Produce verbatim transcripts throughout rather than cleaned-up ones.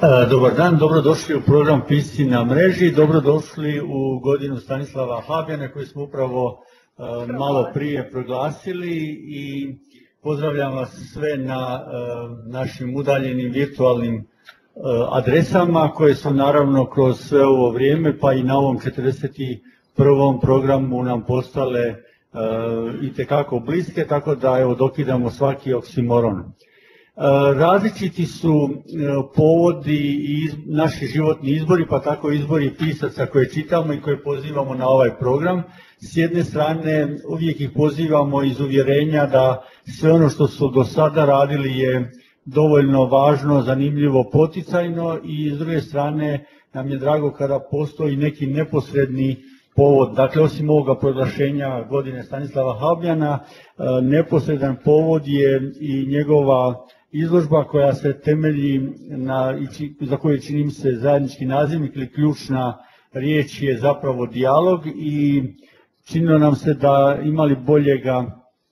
Dobar dan, dobrodošli u program Pisci na mreži, dobrodošli u godinu Stanislava Habjana koju smo upravo malo prije proglasili i pozdravljam vas sve na našim udaljenim virtualnim adresama koje su naravno kroz sve ovo vrijeme pa i na ovom četrdeset prvom programu nam postale itekako bliske, tako da evo dokidamo svaki oksimoron. Različiti su povodi i naši životni izbori, pa tako izbori pisaca koje čitamo i koje pozivamo na ovaj program. S jedne strane uvijek ih pozivamo iz uvjerenja da sve ono što su do sada radili je dovoljno važno, zanimljivo, poticajno i s druge strane nam je drago kada postoji neki neposredni povod. Dakle, osim ovoga proglašenja godine Stanislava Habjana, neposredan povod je i njegova izložba koja se temelji na, za koju čini mi se zajednički nazivnik ili ključna riječ je zapravo dijalog i činilo nam se da imali boljega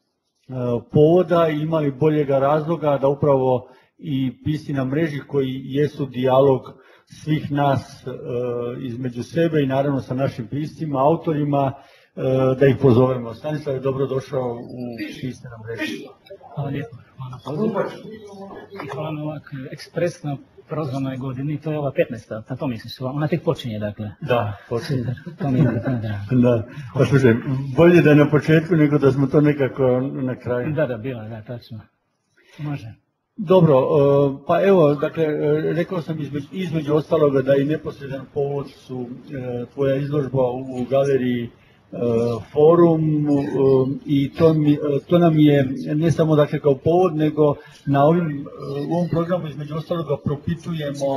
povoda i imali boljega razloga da upravo i Pisci na mreži koji jesu dijalog svih nas između sebe i naravno sa našim piscima, autorima, da ih pozovemo. Stanislav je dobrodošao u Pisci na mreži. Hvala lijepo, hvala na pozivu i hvala na ovak ekspresno prozvanoj godini, to je ova petnaesta, na to misliš, ona tek počinje dakle. Da, počinje. To mi je drago. Da, pa slušaj, bolje da je na početku nego da smo to nekako na kraju. Da, da, bila, da, tačno. Može. Dobro, pa evo, dakle, rekao sam između, između ostaloga da i neposredan povod su tvoja izložba u galeriji Forum i to, mi, to nam je ne samo dakle kao povod, nego na ovim, u ovom programu između ostaloga propitujemo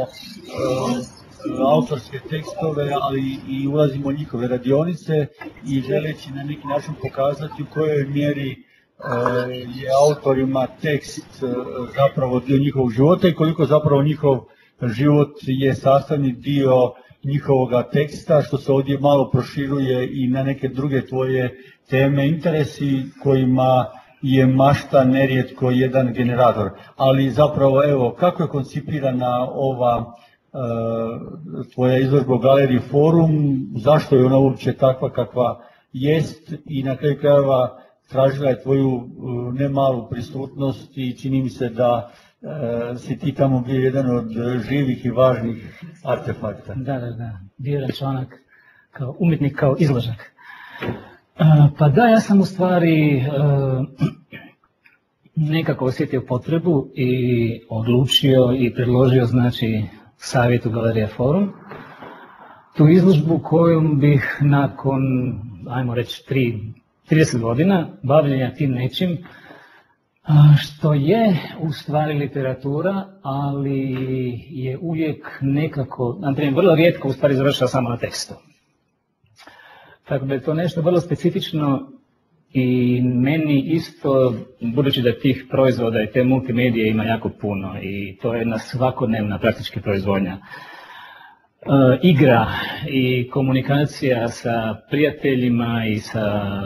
autorske tekstove, ali i ulazimo u njihove radionice i želeći na neki način pokazati u kojoj mjeri je autorima tekst zapravo dio njihovog života i koliko zapravo njihov život je sastavni dio njihovoga teksta, što se ovdje malo proširuje i na neke druge tvoje teme, interesi kojima je mašta nerijetko jedan generator. Ali zapravo, evo, kako je koncipirana ova e, tvoja izložba u galeriji Forum, zašto je ona uopće takva kakva jest i na kraju krajeva tražila je tvoju nemalu prisutnost i čini mi se da e, si ti tamo bio jedan od živih i važnih artefakta. Da, da, da. Bio je članak kao umjetnik, kao izložak. E, pa da, ja sam u stvari e, nekako osjetio potrebu i odlučio i predložio znači savjetu Galerije Forum tu izložbu kojom bih nakon, ajmo reći, tri trideset godina bavljenja tim nečim što je u stvari literatura, ali je uvijek nekako, na primjer, vrlo rijetko u stvari završava samo na tekstu. Tako da je to nešto vrlo specifično i meni isto, budući da tih proizvoda i te multimedije ima jako puno i to je jedna svakodnevna praktički proizvodnja. Uh, igra i komunikacija sa prijateljima i sa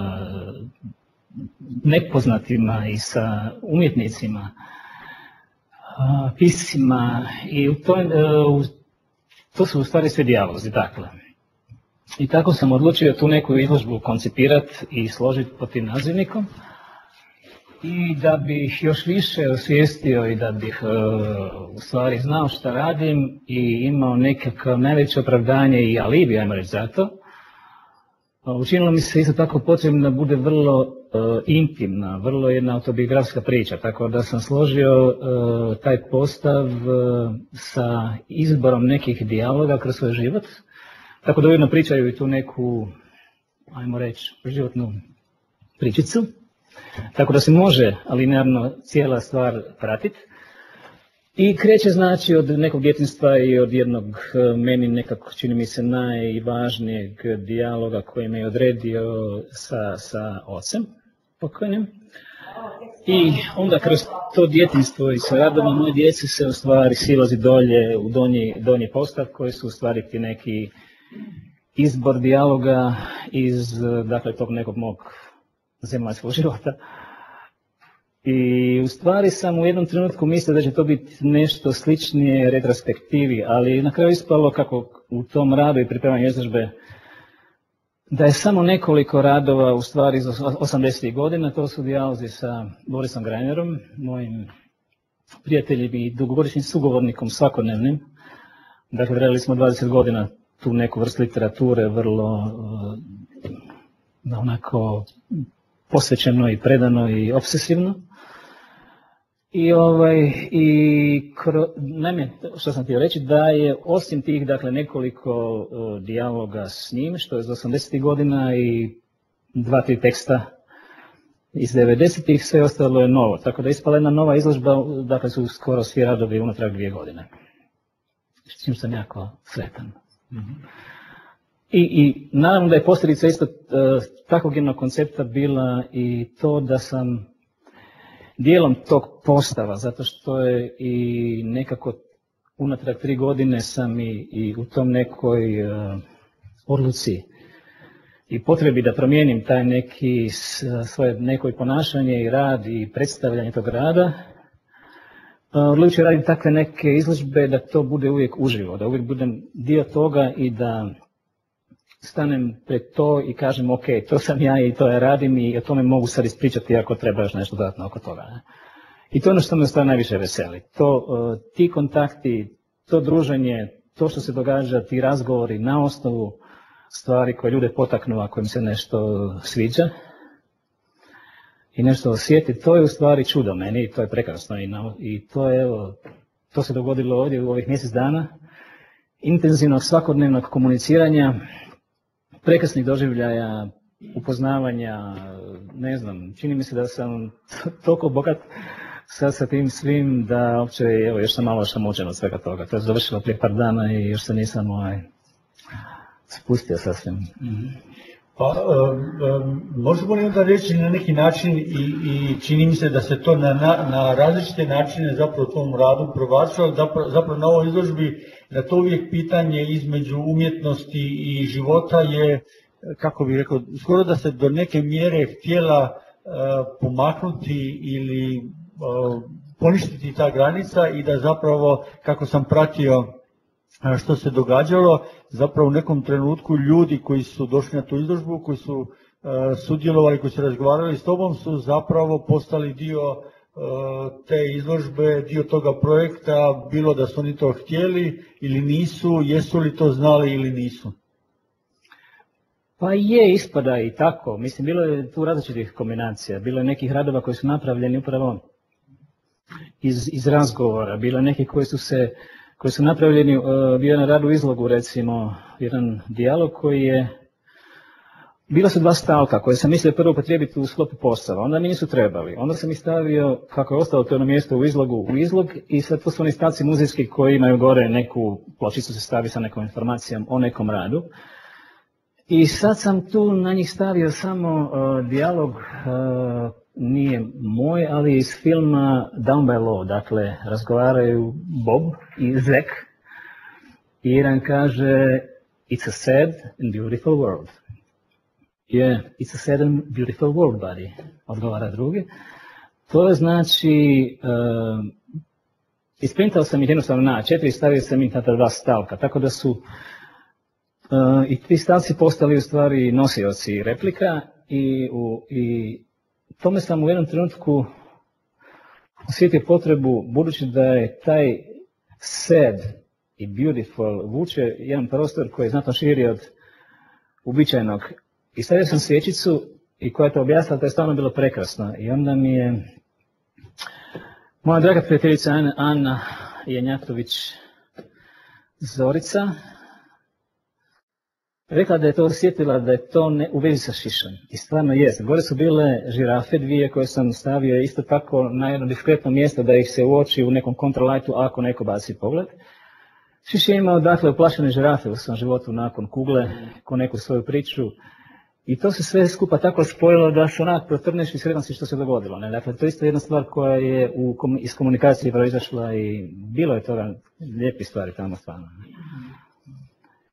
nepoznatima i sa umjetnicima, uh, piscima i u to, uh, to su u stvari sve dijalozi, dakle. I tako sam odlučio tu neku izložbu koncipirati i složiti pod tim nazivnikom. I da bih još više osvijestio i da bih uh, u stvari znao šta radim i imao nekako najveće opravdanje i alibi, ajmo reći za to, uh, učinilo mi se isto tako potrebno da bude vrlo uh, intimna, vrlo jedna autobiografska priča, tako da sam složio uh, taj postav uh, sa izborom nekih dijaloga kroz svoj život, tako da ujedno pričaju i tu neku, ajmo reći, životnu pričicu. Tako da se može linearno cijela stvar pratiti i kreće znači od nekog djetinjstva i od jednog meni nekako čini mi se najvažnijeg dijaloga koji me je odredio sa, sa ocem pokojnim. I onda kroz to djetinjstvo i sa radom moje djece se u stvari silazi dolje u donji, donji postav koji su u stvari ti neki izbor dijaloga iz dakle, tog nekog mog zemaljskog života. I u stvari sam u jednom trenutku mislio da će to biti nešto sličnije retrospektivi, ali na kraju ispalo kako u tom radu i pripremanju izložbe da je samo nekoliko radova u stvari iz osamdesetih godina, to su dijalozi sa Borisom Grajnerom, mojim prijateljem i dugogodišnjim sugovornikom svakodnevnim. Dakle, radili smo dvadeset godina tu neku vrstu literature, vrlo onako posvećeno i predano i obsesivno. I, ovaj, i kro, naime, što sam htio reći, da je osim tih dakle, nekoliko uh, dijaloga s njim, što je iz osamdesetih godina i dva, tri teksta iz devedesetih, sve ostalo je novo. Tako da je ispala jedna nova izložba, dakle su skoro svi radovi unatrag dvije godine. S čim sam jako sretan. Mm-hmm. I, I naravno da je posljedica isto uh, takvog jednog koncepta bila i to da sam dijelom tog postava, zato što je i nekako unatrag tri godine sam i, i u tom nekoj uh, odluci i potrebi da promijenim taj neki svoje nekoj ponašanje i rad i predstavljanje tog rada, uh, odlučio radim takve neke izložbe da to bude uvijek uživo, da uvijek budem dio toga i da stanem pred to i kažem ok, to sam ja i to ja radim i o tome mogu sad ispričati ako treba još nešto dodatno oko toga. Ne? I to je ono što me stvarno najviše veseli. To, uh, ti kontakti, to druženje, to što se događa, ti razgovori na osnovu stvari koje ljude potaknu ako im se nešto sviđa i nešto osjeti, to je u stvari čudo meni i to je prekrasno. I, na, i to, je, to se dogodilo ovdje u ovih mjesec dana, intenzivnog svakodnevnog komuniciranja, prekrasnih doživljaja, upoznavanja, ne znam, čini mi se da sam toliko bogat sad sa tim svim da uopće, evo, još sam malo šamučen od svega toga. To je završilo prije par dana i još se nisam ovaj, spustio sasvim. Mm-hmm. Pa, um, možemo li onda reći na neki način i, i čini mi se da se to na, na, na različite načine zapravo u tom radu provlačilo, zapravo, zapravo na ovoj izložbi, da to uvijek pitanje između umjetnosti i života je, kako bih rekao, skoro da se do neke mjere htjela uh, pomaknuti ili uh, poništiti ta granica i da zapravo, kako sam pratio što se događalo, zapravo u nekom trenutku ljudi koji su došli na tu izložbu, koji su uh, sudjelovali, koji su razgovarali s tobom, su zapravo postali dio uh, te izložbe, dio toga projekta, bilo da su oni to htjeli ili nisu, jesu li to znali ili nisu? Pa je, ispada i tako. Mislim, bilo je tu različitih kombinacija. Bilo je nekih radova koji su napravljeni upravo iz, iz razgovora. Bilo je nekih koji su se koji su napravljeni, uh, bio jedan rad u izlogu, recimo, jedan dijalog koji je, bila su dva stavka koje sam mislio prvo upotrijebiti u sklopu postava, onda mi nisu trebali. Onda sam ih stavio, kako je ostalo to jedno mjesto u izlogu, u izlog i sad to su oni stavci muzejski koji imaju gore neku pločicu se stavi sa nekom informacijom o nekom radu. I sad sam tu na njih stavio samo uh, dijalog, uh, nije moj, ali iz filma Down by Law, dakle, razgovaraju Bob i Zack i jedan kaže it's a sad and beautiful world. Yeah, it's a sad and beautiful world, buddy, odgovara drugi. To je znači, uh, isprintao sam ih jednostavno na četiri, stavio sam ih na ta dva stavka, tako da su uh, i ti stavci postali u stvari nosioci replika i, u, i tome sam u jednom trenutku osjetio potrebu, budući da je taj sad i beautiful vuče jedan prostor koji je znatno širi od uobičajenog. I stavio sam svječicu i koja je to objasnila, to je stvarno bilo prekrasno. I onda mi je moja draga prijateljica Ana Janjatović Zorica rekla da je to osjetila, da je to ne, u vezi sa šišom. I stvarno jest. Gore su bile žirafe dvije koje sam stavio isto tako na jedno diskretno mjesto da ih se uoči u nekom kontralajtu ako neko baci pogled. Šiš je imao dakle uplašene žirafe u svom životu nakon kugle, ko neku svoju priču. I to se sve skupa tako spojilo da se onak protrneš i sretan si što se dogodilo. Ne? Dakle, to je isto jedna stvar koja je u, iz komunikacije proizašla i bilo je toga lijepi stvari tamo stvarno.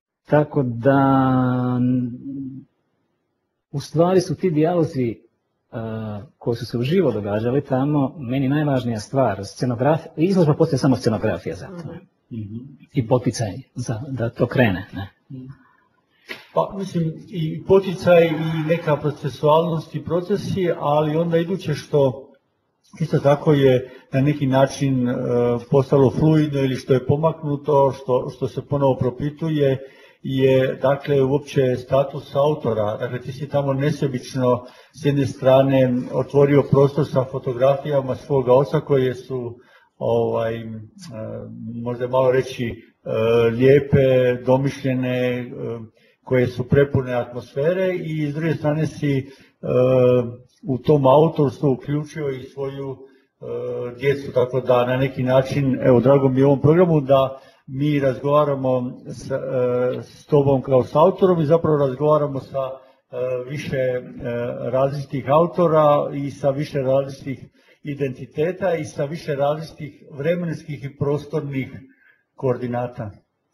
Tako da, u stvari su ti dijalozi koji su se uživo događali tamo, meni najvažnija stvar, izložba postoje samo scenografija za to. Mm-hmm. I poticaj za, da to krene. Ne? Pa mislim i poticaj i neka procesualnost i procesi, ali onda iduće što isto tako je na neki način e, postalo fluidno ili što je pomaknuto, što, što se ponovo propituje, je dakle uopće status autora. Dakle, ti si tamo nesebično s jedne strane otvorio prostor sa fotografijama svoga oca koje su ovaj, e, možda malo reći e, lijepe, domišljene, e, koje su prepune atmosfere i s druge strane si e, u tom autorstvu uključio i svoju e, djecu, tako da na neki način, evo drago mi je u ovom programu da mi razgovaramo s, e, s tobom kao s autorom i zapravo razgovaramo sa e, više e, različitih autora i sa više različitih identiteta i sa više različitih vremenskih i prostornih koordinata.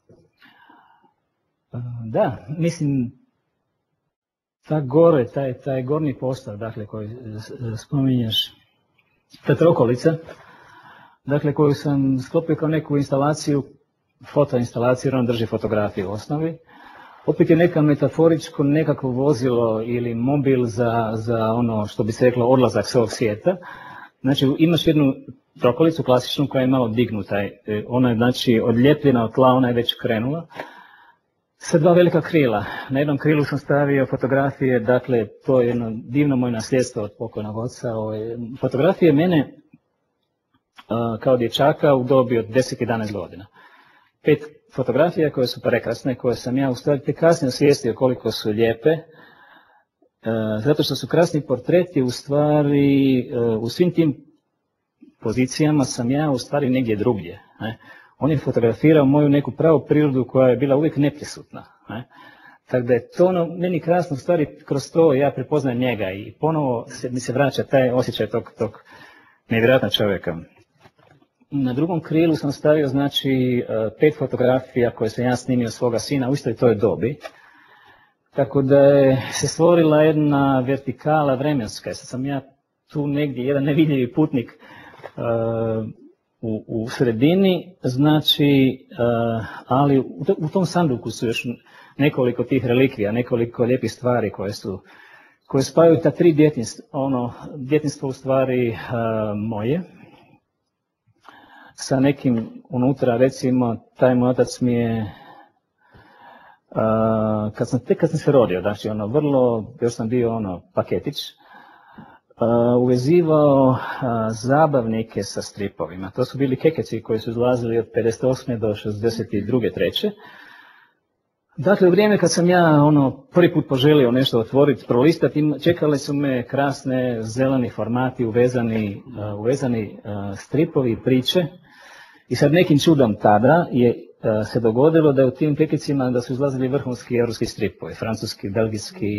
Da, mislim, ta gore, taj, taj gornji postav, dakle, koji spominješ, ta trokolica, dakle, koju sam sklopio kao neku instalaciju, fotoinstalaciju, jer on drži fotografiju u osnovi. Opet je neka metaforičko nekakvo vozilo ili mobil za, za ono što bi se reklo odlazak s ovog svijeta. Znači, imaš jednu trokolicu klasičnu koja je malo dignuta, ona je znači odljepljena od tla, ona je već krenula. Sa dva velika krila. Na jednom krilu sam stavio fotografije, dakle, to je jedno divno moje nasljedstvo od pokojnog oca. Fotografije mene kao dječaka u dobi od deset do jedanaest godina. Pet fotografija koje su prekrasne, koje sam ja u stvari tek kasnije osvijestio koliko su lijepe, zato što su krasni portreti u stvari, u svim tim pozicijama sam ja u stvari negdje drugdje. Ne? On je fotografirao moju neku pravu prirodu koja je bila uvijek neprisutna. Ne? Tako da je to ono, meni krasno, u stvari kroz to ja prepoznajem njega i ponovo se, mi se vraća taj osjećaj tog, tog nevjerojatnog čovjeka. Na drugom krilu sam stavio znači pet fotografija koje sam ja snimio svoga sina u istoj toj dobi. Tako da je se stvorila jedna vertikala vremenska. Sad sam ja tu negdje jedan nevidljivi putnik uh, u, u sredini, znači, uh, ali u, to, u tom sanduku su još nekoliko tih relikvija, nekoliko lijepih stvari koje su, koje spajaju ta tri djetinstva, ono, djetinstvo u stvari uh, moje, sa nekim unutra, recimo, taj moj otac mi je, uh, kad sam, tek kad sam se rodio, znači, ono, vrlo, još sam bio, ono, paketić, Uh, uvezivao uh, zabavnike sa stripovima. To su bili kekeci koji su izlazili od pedeset osme do šezdeset druge treće Dakle, u vrijeme kad sam ja ono prvi put poželio nešto otvoriti, prolistati, čekali su me krasne zeleni formati, uvezani, uh, uvezani uh, stripovi i priče. I sad nekim čudom tada je uh, se dogodilo da je u tim kekecima da su izlazili vrhunski europski stripovi, francuski, belgijski,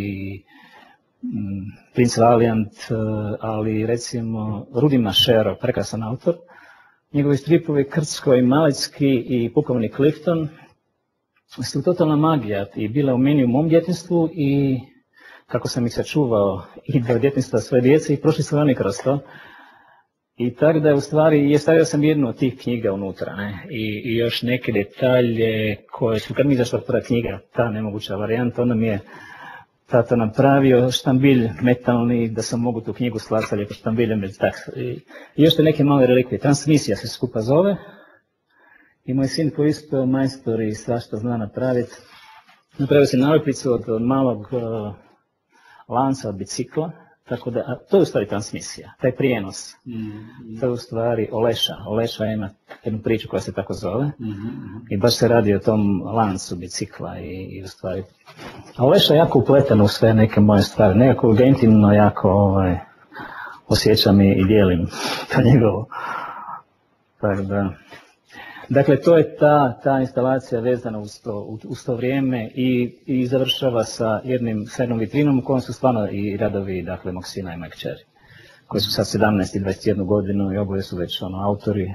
Prince Valiant, ali recimo Rudi Mašero, prekrasan autor. Njegovi stripovi Krcko i Malecki i Pukovnik Clifton su totalna magija i bila u meni u mom djetinstvu i kako sam ih sačuvao i do djetinstva svoje djece i prošli su oni kroz to. I tako da u stvari, je stavio sam jednu od tih knjiga unutra, ne? I, i još neke detalje koje su, kad mi izašla prva knjiga, ta nemoguća varijanta, onda mi je tata napravio štambilj metalni da sam mogu tu knjigu slati sa lijepo štambiljem. I, I još te neke male relikvije, transmisija se skupa zove. I moj sin koji isto majstor i svašta zna napraviti. Napravio se nalepnicu od, od malog uh, lanca od bicikla. Tako da, a to je u stvari transmisija, taj prijenos. Mm-hmm. To je u stvari Oleša. Oleša ima jednu priču koja se tako zove. Mm-hmm. I baš se radi o tom lancu bicikla i, i u stvari. A Oleša je jako upletan u sve neke moje stvari. Nekako ga intimno jako ovaj, osjećam i, i dijelim to njegovo. Tako da. Dakle, to je ta, ta instalacija vezana uz to, uz to vrijeme i, i završava sa jednim, sa jednom vitrinom u kojoj su stvarno i radovi, dakle, mog sina i moje kćeri, koji su sad sedamnaest i dvadeset jednu godinu i oboje su već ono, autori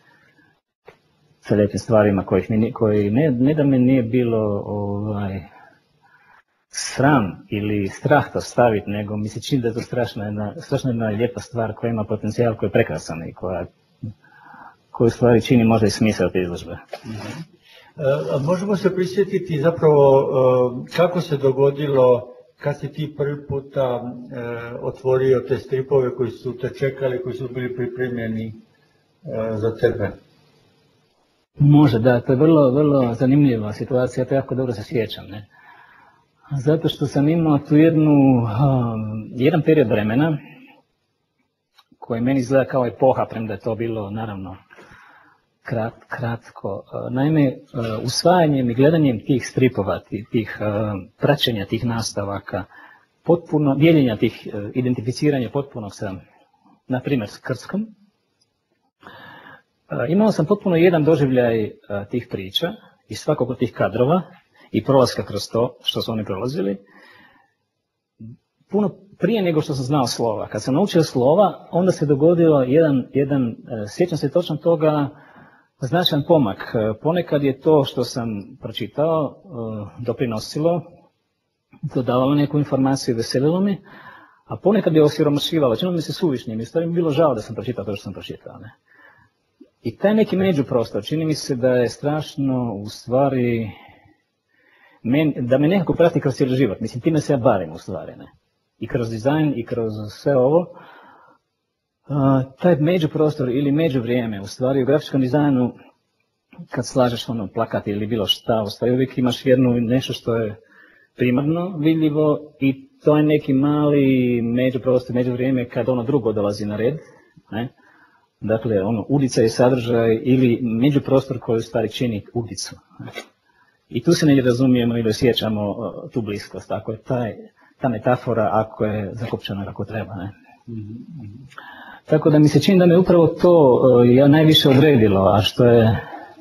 sa lijepim stvarima kojih mi, koji ne, ne da mi nije bilo ovaj, sram ili strah to staviti, nego mi se čini da je to strašna jedna, strašna jedna lijepa stvar koja ima potencijal, koja je prekrasan i koja, koju stvari čini možda i smisao te izložbe. A možemo se prisjetiti zapravo kako se dogodilo kad si ti prvi puta otvorio te stripove koji su te čekali, koji su bili pripremljeni za tebe? Može, da, to je vrlo, vrlo zanimljiva situacija, ja to jako dobro se sjećam, ne? Zato što sam imao tu jednu, um, jedan period vremena koji meni izgleda kao epoha, premda je to bilo naravno krat, kratko. Naime, usvajanjem i gledanjem tih stripova, tih uh, praćenja tih nastavaka, potpuno, dijeljenja tih, uh, identificiranja potpuno sa, na primjer, s Krtskom, uh, imao sam potpuno jedan doživljaj uh, tih priča i svakog od tih kadrova i prolaska kroz to što su oni prolazili, puno prije nego što sam znao slova. Kad sam naučio slova, onda se dogodilo jedan, jedan sjećam se točno toga, značajan pomak. Ponekad je to što sam pročitao doprinosilo, dodavalo neku informaciju, veselilo me, a ponekad je osiromašivalo, činilo mi se suvišnim i stvarno mi bilo žao da sam pročitao to što sam pročitao. Ne? I taj neki međuprostor, čini mi se da je strašno u stvari Men, da me nekako prati kroz cijeli život, mislim, time se ja bavim u stvari, ne? I kroz dizajn, i kroz sve ovo. Uh, taj međuprostor ili međuvrijeme, u stvari u grafičkom dizajnu, kad slažeš ono plakat ili bilo šta, u stvari uvijek imaš jednu nešto što je primarno vidljivo i to je neki mali međuprostor, međuvrijeme kad ono drugo dolazi na red, ne? Dakle, ono, udica je sadržaj ili međuprostor koji u stvari čini udicu, ne? I tu se ne razumijemo ili osjećamo uh, tu bliskost, ako je taj, ta metafora, ako je zakopčana kako treba. Ne? Mm-hmm. Tako da mi se čini da me upravo to uh, ja najviše odredilo, a što je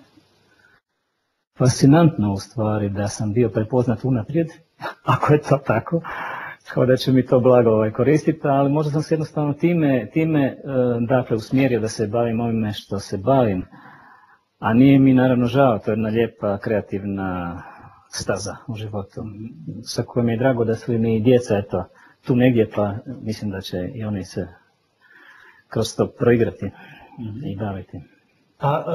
fascinantno u stvari da sam bio prepoznat unaprijed, ako je to tako, kao da će mi to blago ovaj, koristiti, ali možda sam se jednostavno time, time uh, dakle, usmjerio da se bavim ovime što se bavim. A nije mi naravno žao, to je jedna lijepa, kreativna staza u životu, sa kojom je drago da su mi i djeca, eto, tu negdje, pa mislim da će i oni se kroz to proigrati mm-hmm. i baviti. A,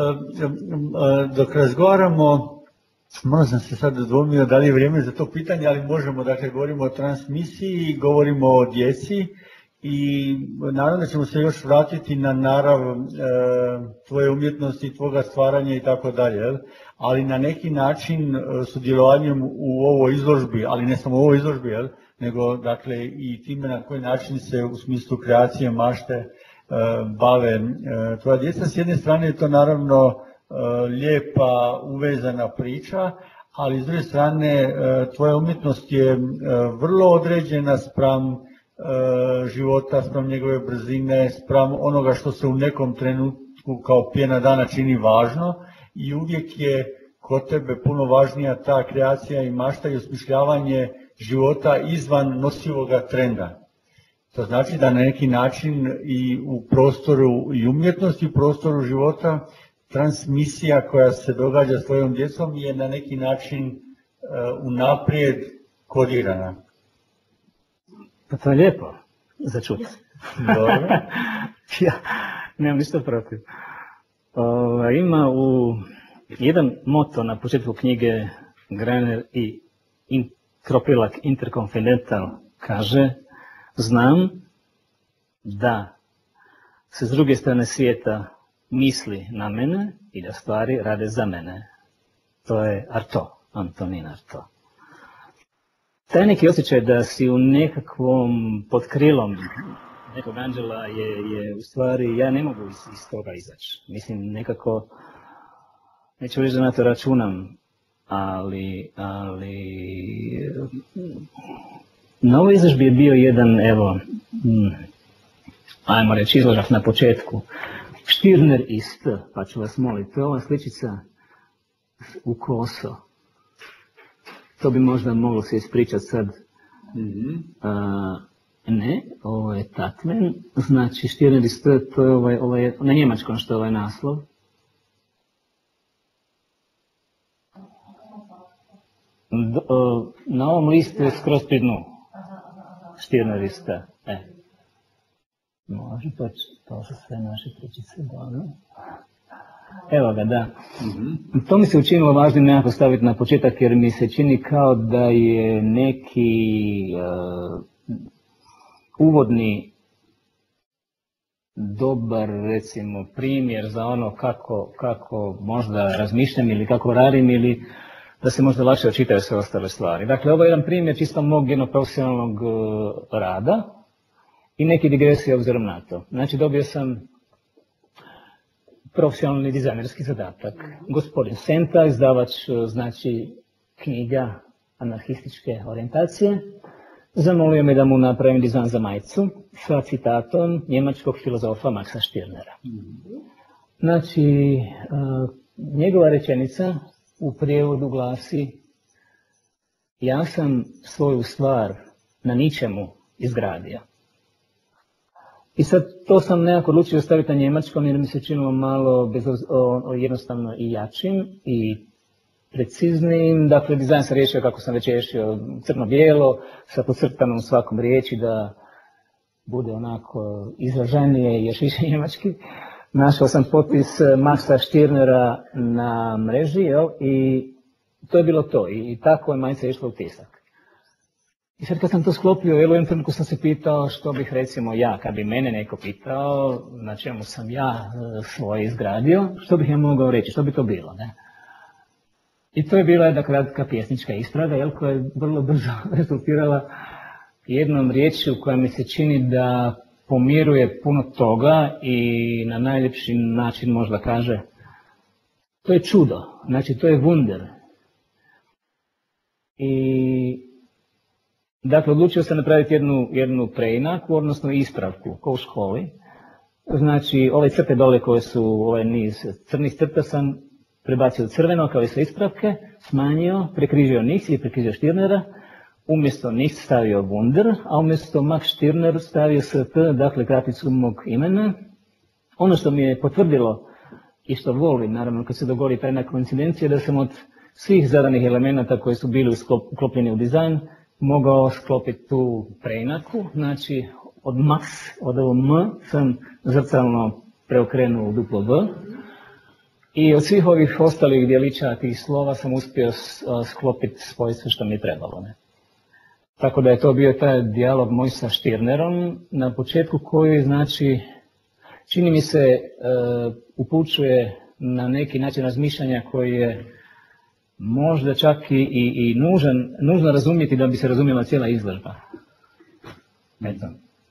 dok razgovaramo, možda sam se sad dvomio da li je vrijeme za to pitanje, ali možemo, dakle, govorimo o transmisiji, govorimo o djeci, i naravno da ćemo se još vratiti na narav e, tvoje umjetnosti, tvoga stvaranja i tako dalje, ali na neki način sudjelovanjem u ovoj izložbi, ali ne samo u ovoj izložbi, jel? Nego dakle i time na koji način se u smislu kreacije, mašte e, bave e, tvoja djeca. S jedne strane je to naravno e, lijepa, uvezana priča, ali s druge strane e, tvoja umjetnost je e, vrlo određena spram života, spram njegove brzine, spram onoga što se u nekom trenutku kao pjena dana čini važno i uvijek je kod tebe puno važnija ta kreacija i mašta i osmišljavanje života izvan nosivoga trenda. To znači da na neki način i u prostoru i umjetnosti, u prostoru života, transmisija koja se događa s tvojom djecom je na neki način uh, unaprijed kodirana. Pa to je lijepo za čuti. Dobro. Ja nemam ništa protiv. O, ima u jedan moto na početku knjige Greiner i in, Kropilak Interconfidential kaže: znam da se s druge strane svijeta misli na mene i da stvari rade za mene. To je Artaud, Antonin Artaud. Taj neki osjećaj da si u nekakvom pod krilom nekog anđela je, je u stvari, ja ne mogu iz, iz toga izaći. Mislim, nekako, neću reći da na to računam, ali, ali na ovoj izložbi je bio jedan, evo, ajmo reći, izložak na početku, Stirner i St, pa ću vas moliti, to je ova sličica u koso. To bi možda moglo se ispričati sad. Mm-hmm. A, ne, ovo je Tatmen, znači Stirner i St, to je ovaj, ovaj, na njemačkom što je ovaj naslov. Na ovom listu je skroz pri dnu. Štirnerista. E. Može, to, to su sve naše pričice. Dobro. Evo ga, da. Mm-hmm. To mi se učinilo važnim nekako staviti na početak, jer mi se čini kao da je neki uh, uvodni dobar, recimo, primjer za ono kako, kako možda razmišljam ili kako radim, ili da se možda lakše očitaju sve ostale stvari. Dakle, ovo je jedan primjer čisto mog jednog profesionalnog uh, rada i neki digresije obzirom na to. Znači, dobio sam profesionalni dizajnerski zadatak. Gospodin Senta, izdavač, znači, knjiga anarhističke orijentacije, zamolio me da mu napravim dizajn za majicu sa citatom njemačkog filozofa Maxa Stirnera. Znači, uh, njegova rečenica u prijevodu glasi: ja sam svoju stvar na ničemu izgradio. I sad to sam nekako odlučio staviti na njemačkom jer mi se činilo malo bez, o, o, jednostavno i jačim i preciznijim. Dakle, dizajn sam riješio kako sam već riješio, crno-bijelo, sa podcrtanom svakom riječi da bude onako izraženije i još više njemački. Našao sam potpis Maxa Stirnera na mreži, jel? I to je bilo to. I, i tako je majica išla u tisak. I sad kad sam to sklopio, u jednom trenutku sam se pitao što bih recimo ja, kad bi mene neko pitao na čemu sam ja svoje izgradio, što bih ja mogao reći, što bi to bilo, ne? I to je bila jedna kratka pjesnička istraga, jel, koja je vrlo brzo rezultirala jednom riječju koja mi se čini da pomiruje puno toga i na najljepši način možda kaže to je čudo, znači to je wunder. I dakle, odlučio sam napraviti jednu, jednu preinaku, odnosno ispravku, kao u školi. Znači, ove crte dole koje su ovaj niz crnih crta sam prebacio crveno kao i sve ispravke, smanjio, prekrižio Nix i prekrižio Stirnera, umjesto Nix stavio Wunder, a umjesto Max Stirner stavio S T, dakle kraticu mog imena. Ono što mi je potvrdilo i što volim, naravno, kad se dogodi ta jedna koincidencija, da sam od svih zadanih elemenata koji su bili uklopljeni u dizajn, mogao sklopiti tu preinaku, znači od max, od ovo M sam zrcalno preokrenuo u duplo V i od svih ovih ostalih dijelića tih slova sam uspio sklopiti spojiti sve što mi je trebalo. Ne? Tako da je to bio taj dijalog moj sa Stirnerom na početku koji, znači, čini mi se uh, upućuje na neki način razmišljanja koji je možda čak i, i, i nužan, nužno razumjeti da bi se razumjela cijela izložba. Eto.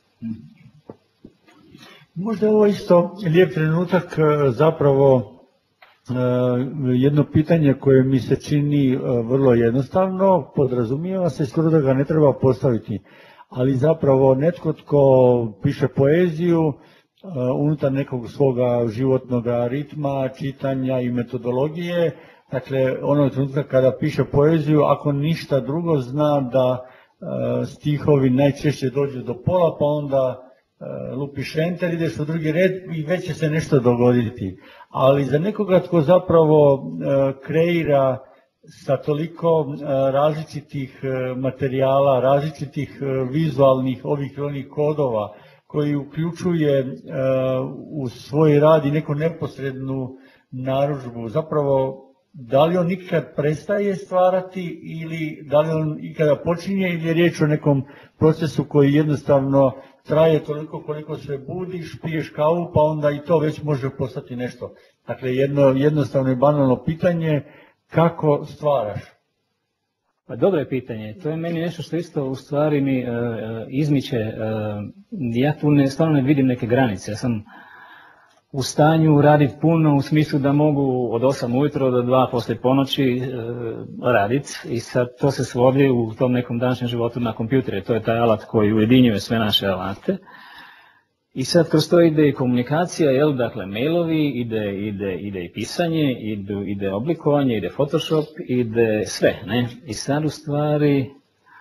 Možda je ovo isto lijep trenutak, zapravo jedno pitanje koje mi se čini vrlo jednostavno, podrazumijeva se, skoro da ga ne treba postaviti, ali zapravo netko tko piše poeziju unutar nekog svoga životnog ritma, čitanja i metodologije, dakle, ono trenutka kada piše poeziju, ako ništa drugo, zna da e, stihovi najčešće dođu do pola, pa onda e, lupiš enter, ideš u drugi red i već će se nešto dogoditi. Ali za nekoga tko zapravo e, kreira sa toliko e, različitih e, materijala, različitih e, vizualnih ovih i onih kodova, koji uključuje e, u svoj rad i neku neposrednu narudžbu, zapravo da li on ikad prestaje stvarati ili da li on ikada počinje ili je riječ o nekom procesu koji jednostavno traje toliko koliko se budiš, piješ kavu, pa onda i to već može postati nešto. Dakle, jedno jednostavno i banalno pitanje, kako stvaraš? Pa dobro je pitanje. To je meni nešto što isto u stvari mi uh, izmiče. Uh, ja tu ne, stvarno ne vidim neke granice. Ja sam u stanju raditi puno u smislu da mogu od osam ujutro do dva poslije ponoći e, raditi i sad to se svodi u tom nekom današnjem životu na kompjutere. To je taj alat koji ujedinjuje sve naše alate. I sad kroz to ide i komunikacija, jel, dakle mailovi, ide, ide, ide i pisanje, ide, ide oblikovanje, ide Photoshop, ide sve, ne? I sad u stvari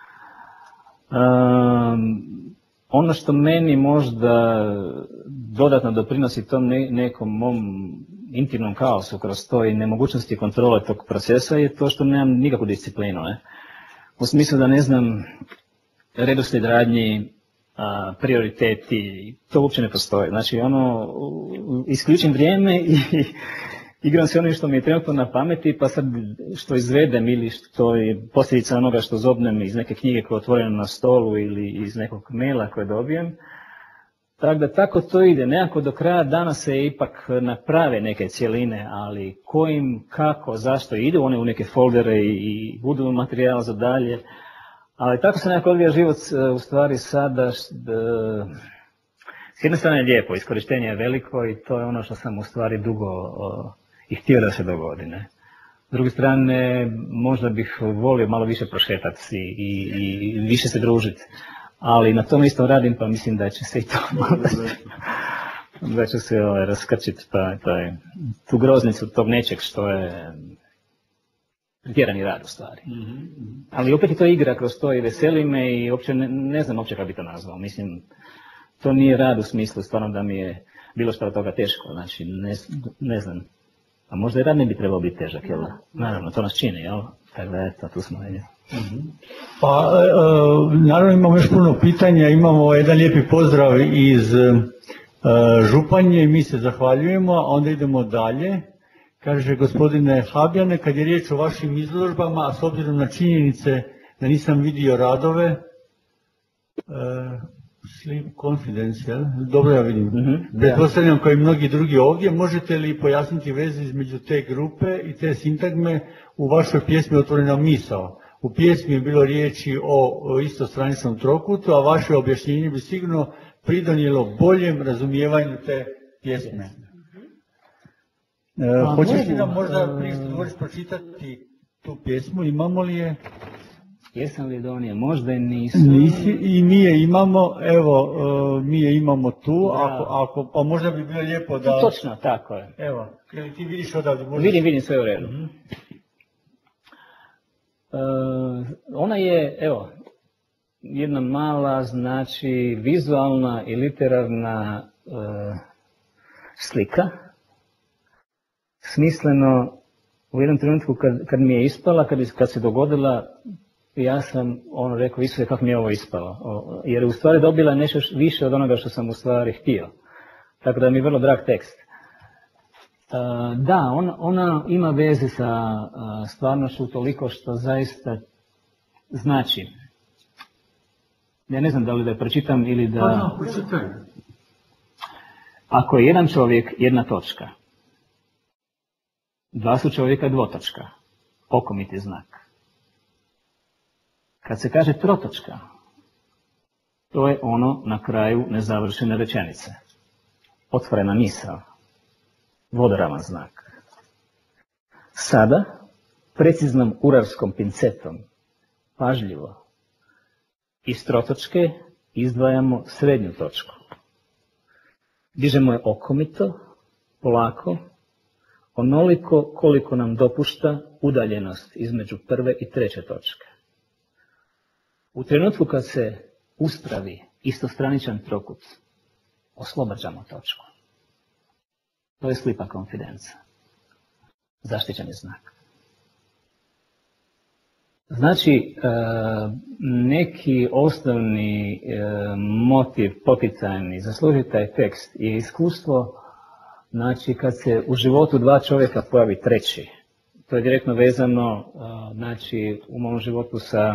um, ono što meni možda dodatno doprinosi tom ne, nekom mom intimnom kaosu kroz to i nemogućnosti kontrole tog procesa je to što nemam nikakvu disciplinu. Ne? U smislu da ne znam redoslijed radnji, a, prioriteti, to uopće ne postoji. Znači, ono, isključim vrijeme i igram se onim što mi je trenutno na pameti, pa sad što izvedem ili što je posljedica onoga što zobnem iz neke knjige koja je otvorena na stolu ili iz nekog maila koje dobijem. Tako da tako to ide. Nekako do kraja dana se ipak naprave neke cjeline, ali kojim, kako, zašto idu one u neke foldere i budu materijal za dalje. Ali tako se nekako odvija život u stvari sada. S jedne strane je lijepo, iskorištenje je veliko i to je ono što sam u stvari dugo i htio da se dogodi. Ne? S druge strane, možda bih volio malo više prošetati i, i, i više se družiti. Ali na tom isto radim, pa mislim da će se i to da će se ovaj, raskrčiti taj, taj, tu groznicu tog nečeg što je pretjerani rad u stvari. Ali opet i to igra kroz to i veseli me i uopće ne, ne znam uopće kako bi to nazvao. Mislim, to nije rad u smislu stvarno da mi je bilo što od toga teško, znači ne, ne znam. A možda i rad ne bi trebao biti težak, jel? Naravno, to nas čini, jel? Tako da eto, tu smo negdje. Pa, naravno imamo još puno pitanja, imamo jedan lijepi pozdrav iz Županje i mi se zahvaljujemo, a onda idemo dalje. Kaže gospodine Habjane, kad je riječ o vašim izložbama, a s obzirom na činjenice da nisam vidio radove, Slim Confidential, dobro ja vidim, mm-hmm. pretpostavljam kao i mnogi drugi ovdje, možete li pojasniti veze između te grupe i te sintagme u vašoj pjesmi Otvorena misao? U pjesmi je bilo riječi o, o istostranicom trokutu, a vaše objašnjenje bi sigurno pridonijelo boljem razumijevanju te pjesme. E, hoćeš li nam možda prije što govoriš pročitati tu pjesmu, imamo li je? Jesam li donio? Možda i nisam. Nisi, i mi je imamo, evo, uh, mi je imamo tu, ako, ako, pa možda bi bilo lijepo da... Točno, tako je. Evo, ili ti vidiš odavde? Možda... Vidim, vidim, sve u redu. Mm-hmm. Uh, ona je, evo, jedna mala, znači, vizualna i literarna uh, slika, smisleno u jednom trenutku kad, kad mi je ispala, kad, kad se dogodila, ja sam ono rekao, Isuse, kako mi je ovo ispalo, o, jer je u stvari dobila nešto više od onoga što sam u stvari htio. Tako da mi je vrlo drag tekst. Uh, da, on, ona ima veze sa uh, stvarnošću toliko što zaista znači. Ja ne znam da li da je pročitam ili da... Pa no, pročitaj. Ako je jedan čovjek, jedna točka. Dva su čovjeka, dvotočka. Okomiti znak. Kad se kaže trotočka, to je ono na kraju nezavršene rečenice. Otvorena misao. Vodoravan znak. Sada, preciznom urarskom pincetom, pažljivo, iz trotočke izdvajamo srednju točku. Dižemo je okomito, polako, onoliko koliko nam dopušta udaljenost između prve i treće točke. U trenutku kad se uspravi istostraničan trokut, oslobađamo točku. To je slipa konfidenca. Zaštićeni znak. Znači, neki osnovni motiv poticajni za služiti taj tekst je iskustvo, znači kad se u životu dva čovjeka pojavi treći. To je direktno vezano, znači, u mom životu sa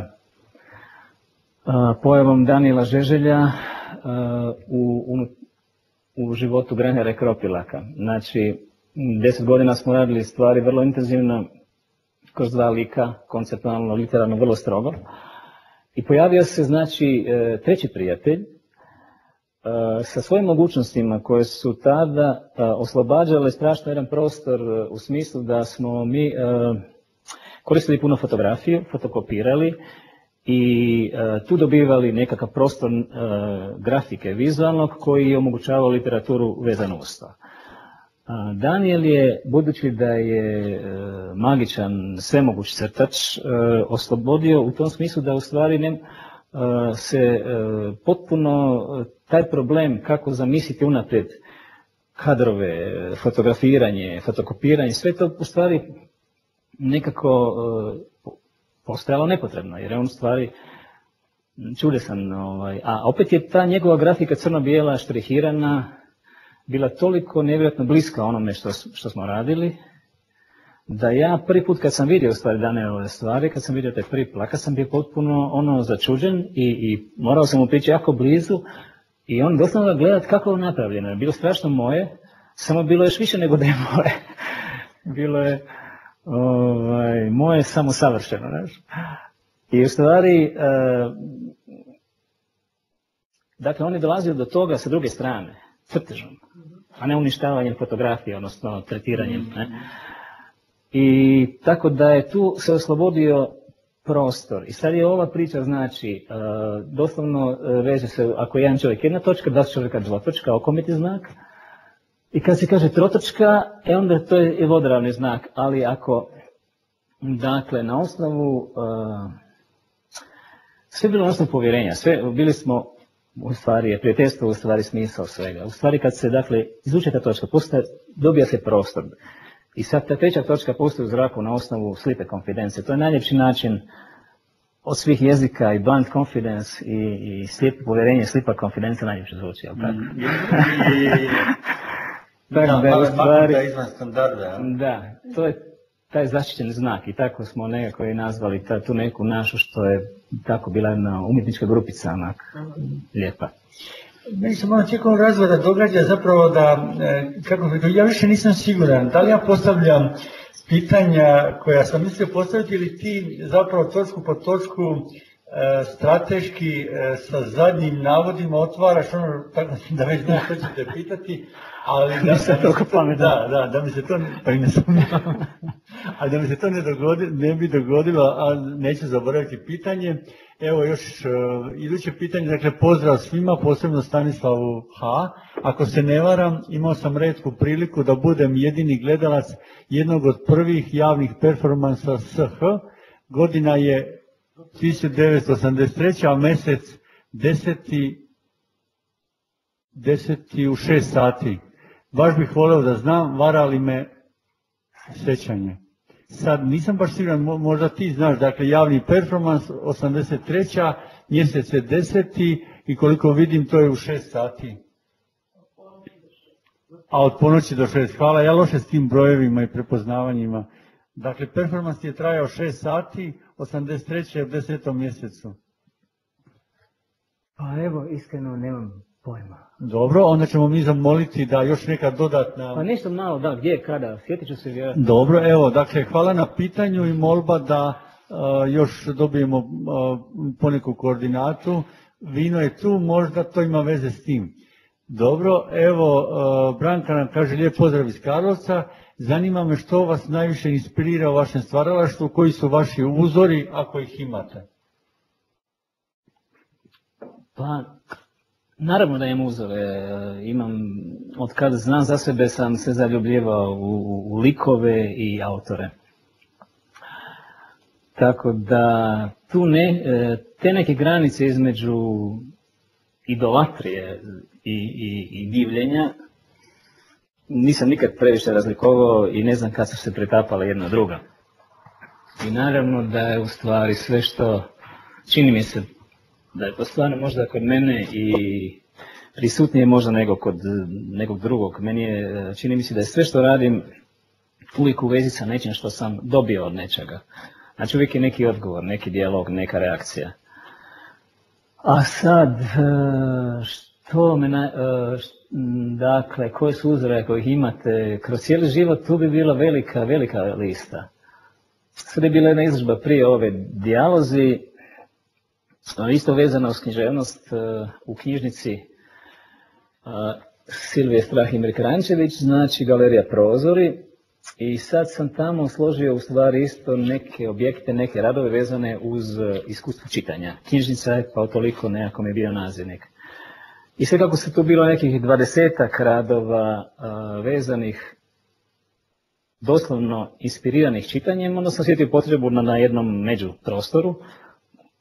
pojavom Danijela Žeželja u, u, u životu Grenera Kropilaka. Znači, deset godina smo radili stvari vrlo intenzivno, kroz dva lika, konceptualno, literarno, vrlo strogo. I pojavio se, znači, treći prijatelj sa svojim mogućnostima koje su tada oslobađale strašno jedan prostor u smislu da smo mi koristili puno fotografiju, fotokopirali i tu dobivali nekakav prostor grafike vizualnog koji je omogućavao literaturu vezanu uz to. Daniel je, budući da je magičan, svemoguć crtač, oslobodio u tom smislu da u stvari ne, se potpuno taj problem kako zamisliti unaprijed kadrove, fotografiranje, fotokopiranje, sve to u stvari nekako postajalo nepotrebno, jer je on u stvari čudesan. Ovaj, a opet je ta njegova grafika crno-bijela, štrihirana, bila toliko nevjerojatno bliska onome što, što smo radili, da ja prvi put kad sam vidio u stvari dane ove stvari, kad sam vidio taj prvi plakat, sam bio potpuno ono začuđen i, i morao sam mu prići jako blizu i on doslovno gledat kako je napravljeno. Je bilo strašno moje, samo bilo još više nego da je moje. Bilo je ovaj, moje samo savršeno. Znaš. I u stvari, e, dakle, on je dolazio do toga sa druge strane, crtežom, a ne uništavanjem fotografije, odnosno tretiranjem. Ne? I tako da je tu se oslobodio prostor. I sad je ova priča, znači, uh, doslovno uh, veže se, ako je jedan čovjek jedna točka, dva čovjeka dvotočka, okomiti znak. I kad se kaže trotočka, e onda to je vodoravni znak. Ali ako, dakle, na osnovu, uh, sve bilo na osnovu povjerenja, sve, bili smo, u stvari je prijateljstvo, u stvari smisao svega. U stvari kad se, dakle, izvuče ta točka, postaje, dobija se prostor. I sad ta treća točka postoji u zraku na osnovu slipe konfidencije. To je najljepši način od svih jezika i blind confidence i, i slijepo povjerenje, slipa konfidencija najljepše zvuči, jel tako? I, i, i, tako da, da, u stvari, izvan standarda. Da, to je taj zaštićen znak i tako smo nekako i nazvali ta, tu neku našu što je tako bila jedna umjetnička grupica, onak, lijepa. Meni se malo tijekom razvoda događa zapravo da, kako bih, ja više nisam siguran, da li ja postavljam pitanja koja sam mislio postaviti ili ti zapravo točku po točku e, strateški e, sa zadnjim navodima otvaraš ono, tako da već znaš što ćete pitati, ali da, da, da, da, da mi se to, pa i ne sumnjam, ali da mi se to ne, dogodi, ne bi dogodilo, a neću zaboraviti pitanje. Evo još uh, iduće pitanje, dakle pozdrav svima, posebno Stanislavu H. Ako se ne varam, imao sam retku priliku da budem jedini gledalac jednog od prvih javnih performansa S H. Godina je tisuću devetsto osamdeset treća. a mjesec deseti, deseti u šest sati. Baš bih volio da znam, vara li me sjećanje. Sad nisam baš siguran, možda ti znaš, dakle javni performans osamdeset treća. mjesec je deseti i koliko vidim to je u šest sati. A od ponoći do šest. Hvala, ja loše s tim brojevima i prepoznavanjima. Dakle, performans je trajao šest sati, osamdeset treće u desetom mjesecu. Pa evo, iskreno nemam pojma. Dobro, onda ćemo mi zamoliti da još neka dodatna... Pa nešto malo, da, gdje, kada, sjetit ću se vjerojatno. Dobro, evo, dakle, hvala na pitanju i molba da uh, još dobijemo uh, poneku koordinatu. Vino je tu, možda to ima veze s tim. Dobro, evo, uh, Branka nam kaže lijep pozdrav iz Karlovca. Zanima me što vas najviše inspirira u vašem stvaralaštvu, koji su vaši uzori, ako ih imate? Pa... Naravno da imam uzore, imam, od kada znam za sebe sam se zaljubljivao u, u likove i autore. Tako da tu ne, te neke granice između idolatrije i, i, i divljenja nisam nikad previše razlikovao i ne znam kad su se pretapale jedna druga. I naravno da je u stvari sve što čini mi se da je to stvarno možda kod mene i prisutnije možda nego kod nekog drugog. Meni je, čini mi se da je sve što radim uvijek u vezi sa nečim što sam dobio od nečega. Znači uvijek je neki odgovor, neki dijalog, neka reakcija. A sad, što me, na, dakle, koje su uzore kojih imate kroz cijeli život, tu bi bila velika, velika lista. Sad je bila jedna izložba prije ove dijalozi, isto vezana uz književnost u knjižnici Silvije Strahimir Krančević, znači Galerija Prozori. I sad sam tamo složio u stvari isto neke objekte, neke radove vezane uz iskustvo čitanja. Knjižnica je pa toliko nekako mi je bio nazivnik. I sve kako se tu bilo nekih dvadesetak radova vezanih, doslovno inspiriranih čitanjem, onda sam sjetio potrebu na, na jednom međuprostoru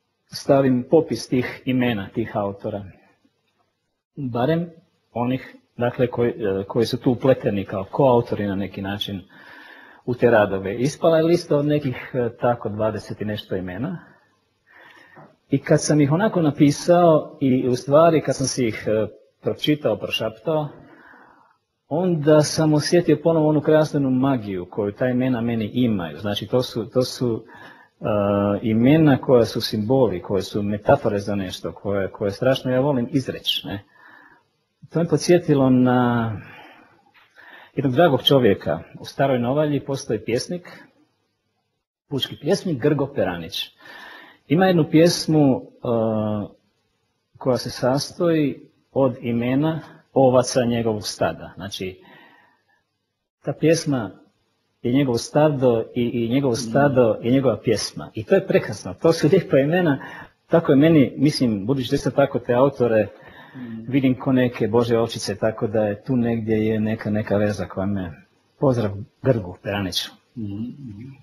stavim popis tih imena, tih autora. Barem onih dakle koji, koji su tu upleteni kao koautori na neki način u te radove. Ispala je lista od nekih tako dvadeset i nešto imena. I kad sam ih onako napisao i u stvari kad sam si ih pročitao, prošaptao, onda sam osjetio ponovo onu krasnu magiju koju ta imena meni imaju. Znači to su, to su uh, imena koja su simboli, koje su metafore za nešto, koje, koje strašno ja volim izreći. Ne? To me podsjetilo na jednog dragog čovjeka. U Staroj Novalji postoji pjesnik, pučki pjesnik Grgo Peranić. Ima jednu pjesmu uh, koja se sastoji od imena ovaca njegovog stada. Znači, ta pjesma je njegovo stado i, i njegovo stado je njegova pjesma. I to je prekrasno, to su lijepa imena. Tako je meni, mislim, budući da isto tako te autore vidim ko neke Božje očice, tako da je tu negdje je neka, neka veza koja me... Pozdrav Grgu Peraniću. Mm-hmm.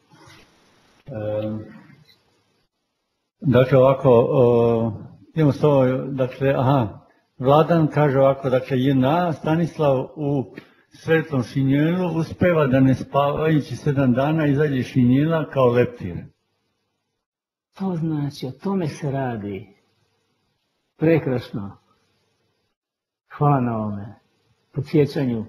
Um. Dakle, ovako, uh, idemo s ovo, dakle, aha, Vladan kaže ovako, dakle, J N A Stanislav u svetlom šinjelu uspeva da ne spavajući sedam dana izađe iz šinjela kao leptir. To znači, o tome se radi. Prekrasno. Hvala na ovome. Podsjećanju.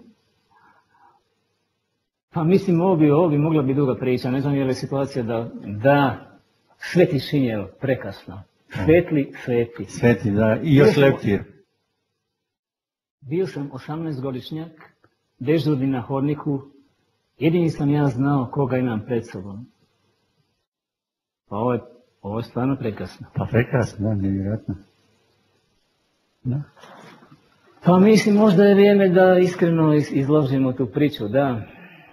Pa mislim, ovo bi, ovo bi mogla biti duga priča, ne znam je li situacija da, da, sveti šinjel, prekrasno. Svetli, sveti. Sveti, da, i još leptir. Bio sam osamnaestogodišnjak, dežurni na hodniku, jedini sam ja znao koga imam pred sobom. Pa ovo je, ovo je stvarno prekrasno. Pa prekrasno, da, nevjerojatno. Da. Pa mislim, možda je vrijeme da iskreno izložimo tu priču, da.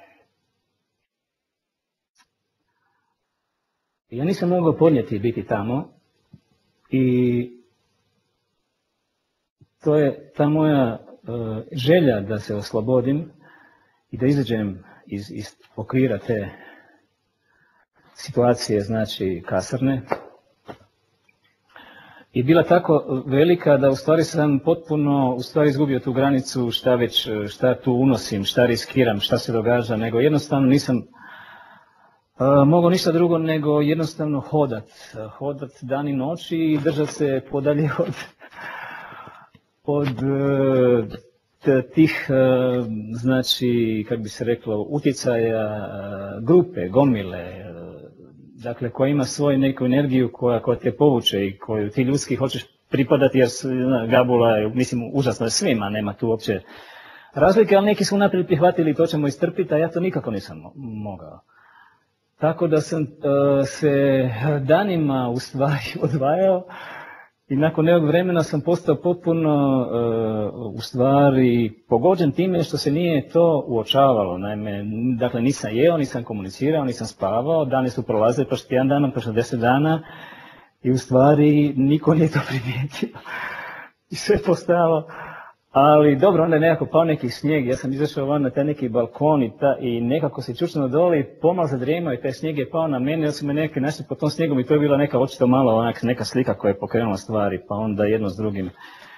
Ja nisam mogao podnijeti biti tamo i to je ta moja uh, želja da se oslobodim i da izađem iz, iz okvira te situacije, znači kasarne. I bila tako velika da u stvari sam potpuno u stvari izgubio tu granicu šta već, šta tu unosim, šta riskiram, šta se događa, nego jednostavno nisam uh, mogao ništa drugo nego jednostavno hodat. Hodat dan i noć i držati se podalje od od tih, znači, kako bi se reklo, utjecaja grupe, gomile, dakle, koja ima svoju neku energiju koja, koja te povuče i koju ti ljudski hoćeš pripadati, jer gabula je, mislim, užasno je svima, nema tu uopće razlike, ali neki su naprijed prihvatili i to ćemo istrpiti, a ja to nikako nisam mogao. Tako da sam uh, se danima u stvari odvajao. I nakon nekog vremena sam postao potpuno uh, u stvari pogođen time što se nije to uočavalo. Naime, dakle nisam jeo, nisam komunicirao, nisam spavao, dani su prolazili prošli jedan dana, prošli deset dana i u stvari niko nije to primijetio. I sve je postajalo. Ali dobro, onda je nekako pao neki snijeg, ja sam izašao van na taj neki balkon i, ta, i nekako se čučnuo dole i pomalo zadrijemao i taj snijeg je pao na mene, ja su me neki našli po tom snijegom i to je bila neka očito malo onak, neka slika koja je pokrenula stvari, pa onda jedno s drugim.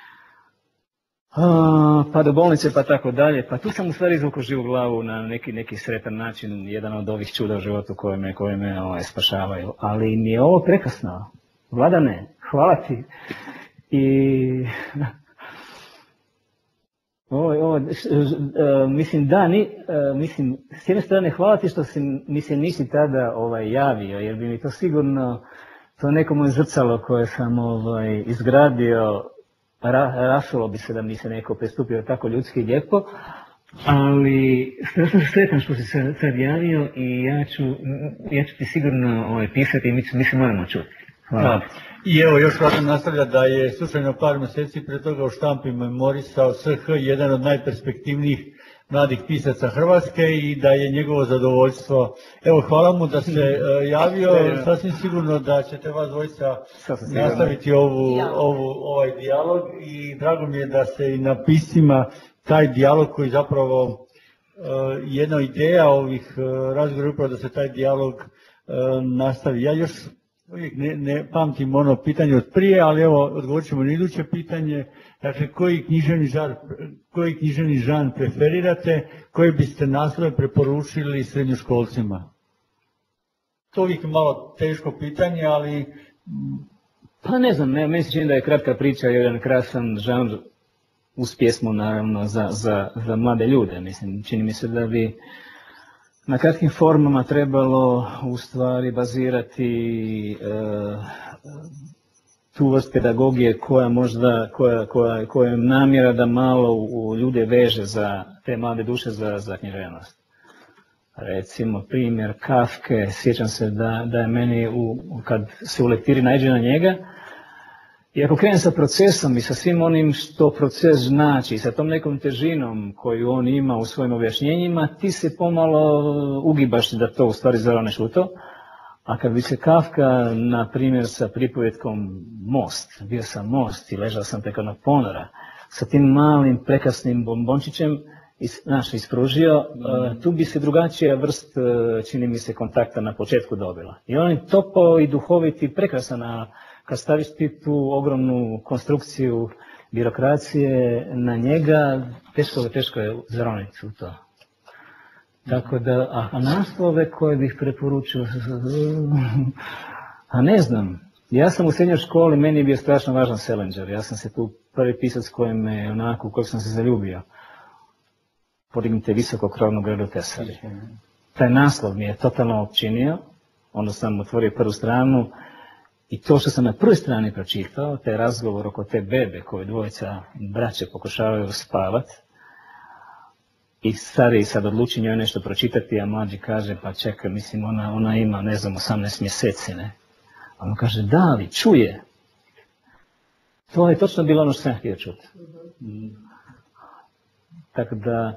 A, pa do bolnice pa tako dalje, pa tu sam u stvari izvukao živu glavu na neki, neki sretan način, jedan od ovih čuda u životu koje me, koje me ovaj, spašavaju. Ali mi je ovo prekrasno. Vladane, hvala ti. I... Ovo, ovo, mislim da, ni, mislim, s jedne strane hvala ti što si, mi se nisi tada ovaj, javio, jer bi mi to sigurno, to neko moje zrcalo koje sam ovaj, izgradio, ra, rasulo bi se da mi se neko pristupio tako ljudski lijepo, ali strašno sretan što si se sad javio i ja ću, ja ću ti sigurno ovaj, pisati i mi, mi se moramo čuti. Hvala. I evo još Vladan nastavlja da je slučajno par mjeseci pre toga u štampi memorisao S H, jedan od najperspektivnijih mladih pisaca Hrvatske i da je njegovo zadovoljstvo. Evo, hvala mu da se uh, javio, sasvim sigurno da ćete vas dvojica nastaviti ovu, ovu, ovaj dijalog i drago mi je da se i na pisima taj dijalog koji zapravo uh, jedna ideja ovih uh, razgovora upravo da se taj dijalog uh, nastavi. Ja još Uvijek ne, ne pamtim ono pitanje od prije, ali evo odgovorit ćemo na iduće pitanje. Dakle, koji književni žar, koji književni žan preferirate, koji biste naslove preporučili srednjoškolcima? To uvijek malo teško pitanje, ali... Pa ne znam, ne, meni se čini da je kratka priča jedan krasan žanr uz pjesmu, naravno, za, za, za mlade ljude. Mislim, čini mi se da bi na kratkim formama trebalo u stvari bazirati e, tu vrst pedagogije koja možda, koja, koja, koja je namjera da malo u ljude veže za te mlade duše za, za književnost. Recimo primjer Kafke, sjećam se da, da je meni u, kad se u lektiri naiđe na njega, i ako krenem sa procesom i sa svim onim što proces znači, sa tom nekom težinom koju on ima u svojim objašnjenjima, ti se pomalo ugibaš da to u stvari zaroneš u to. A kad bi se Kafka, na primjer, sa pripovjetkom Most, bio sam most i ležao sam preko onog ponora, sa tim malim prekrasnim bombončićem, znaš, ispružio, mm. tu bi se drugačija vrst, čini mi se, kontakta na početku dobila. I on je topao i duhovit i prekrasan, a kad staviš ti tu ogromnu konstrukciju birokracije na njega, teško, teško je zaroniti u to. Tako da, a, a naslove koje bih preporučio, a ne znam, ja sam u srednjoj školi, meni je bio strašno važan Salinger, ja sam se tu prvi pisac kojem me, onako, u kojeg sam se zaljubio. Podignite visoko krovno gradu Tesari. Taj naslov mi je totalno općinio, onda sam otvorio prvu stranu i to što sam na prvoj strani pročitao, taj razgovor oko te bebe koje dvojica braće pokušavaju spavati, i stariji sad odluči njoj nešto pročitati, a mlađi kaže, pa čekaj, mislim, ona, ona ima, ne znam, osamnaest mjeseci, ne? A on kaže, da, ali čuje. To je točno bilo ono što sam htio čuti. Mm. Tako da,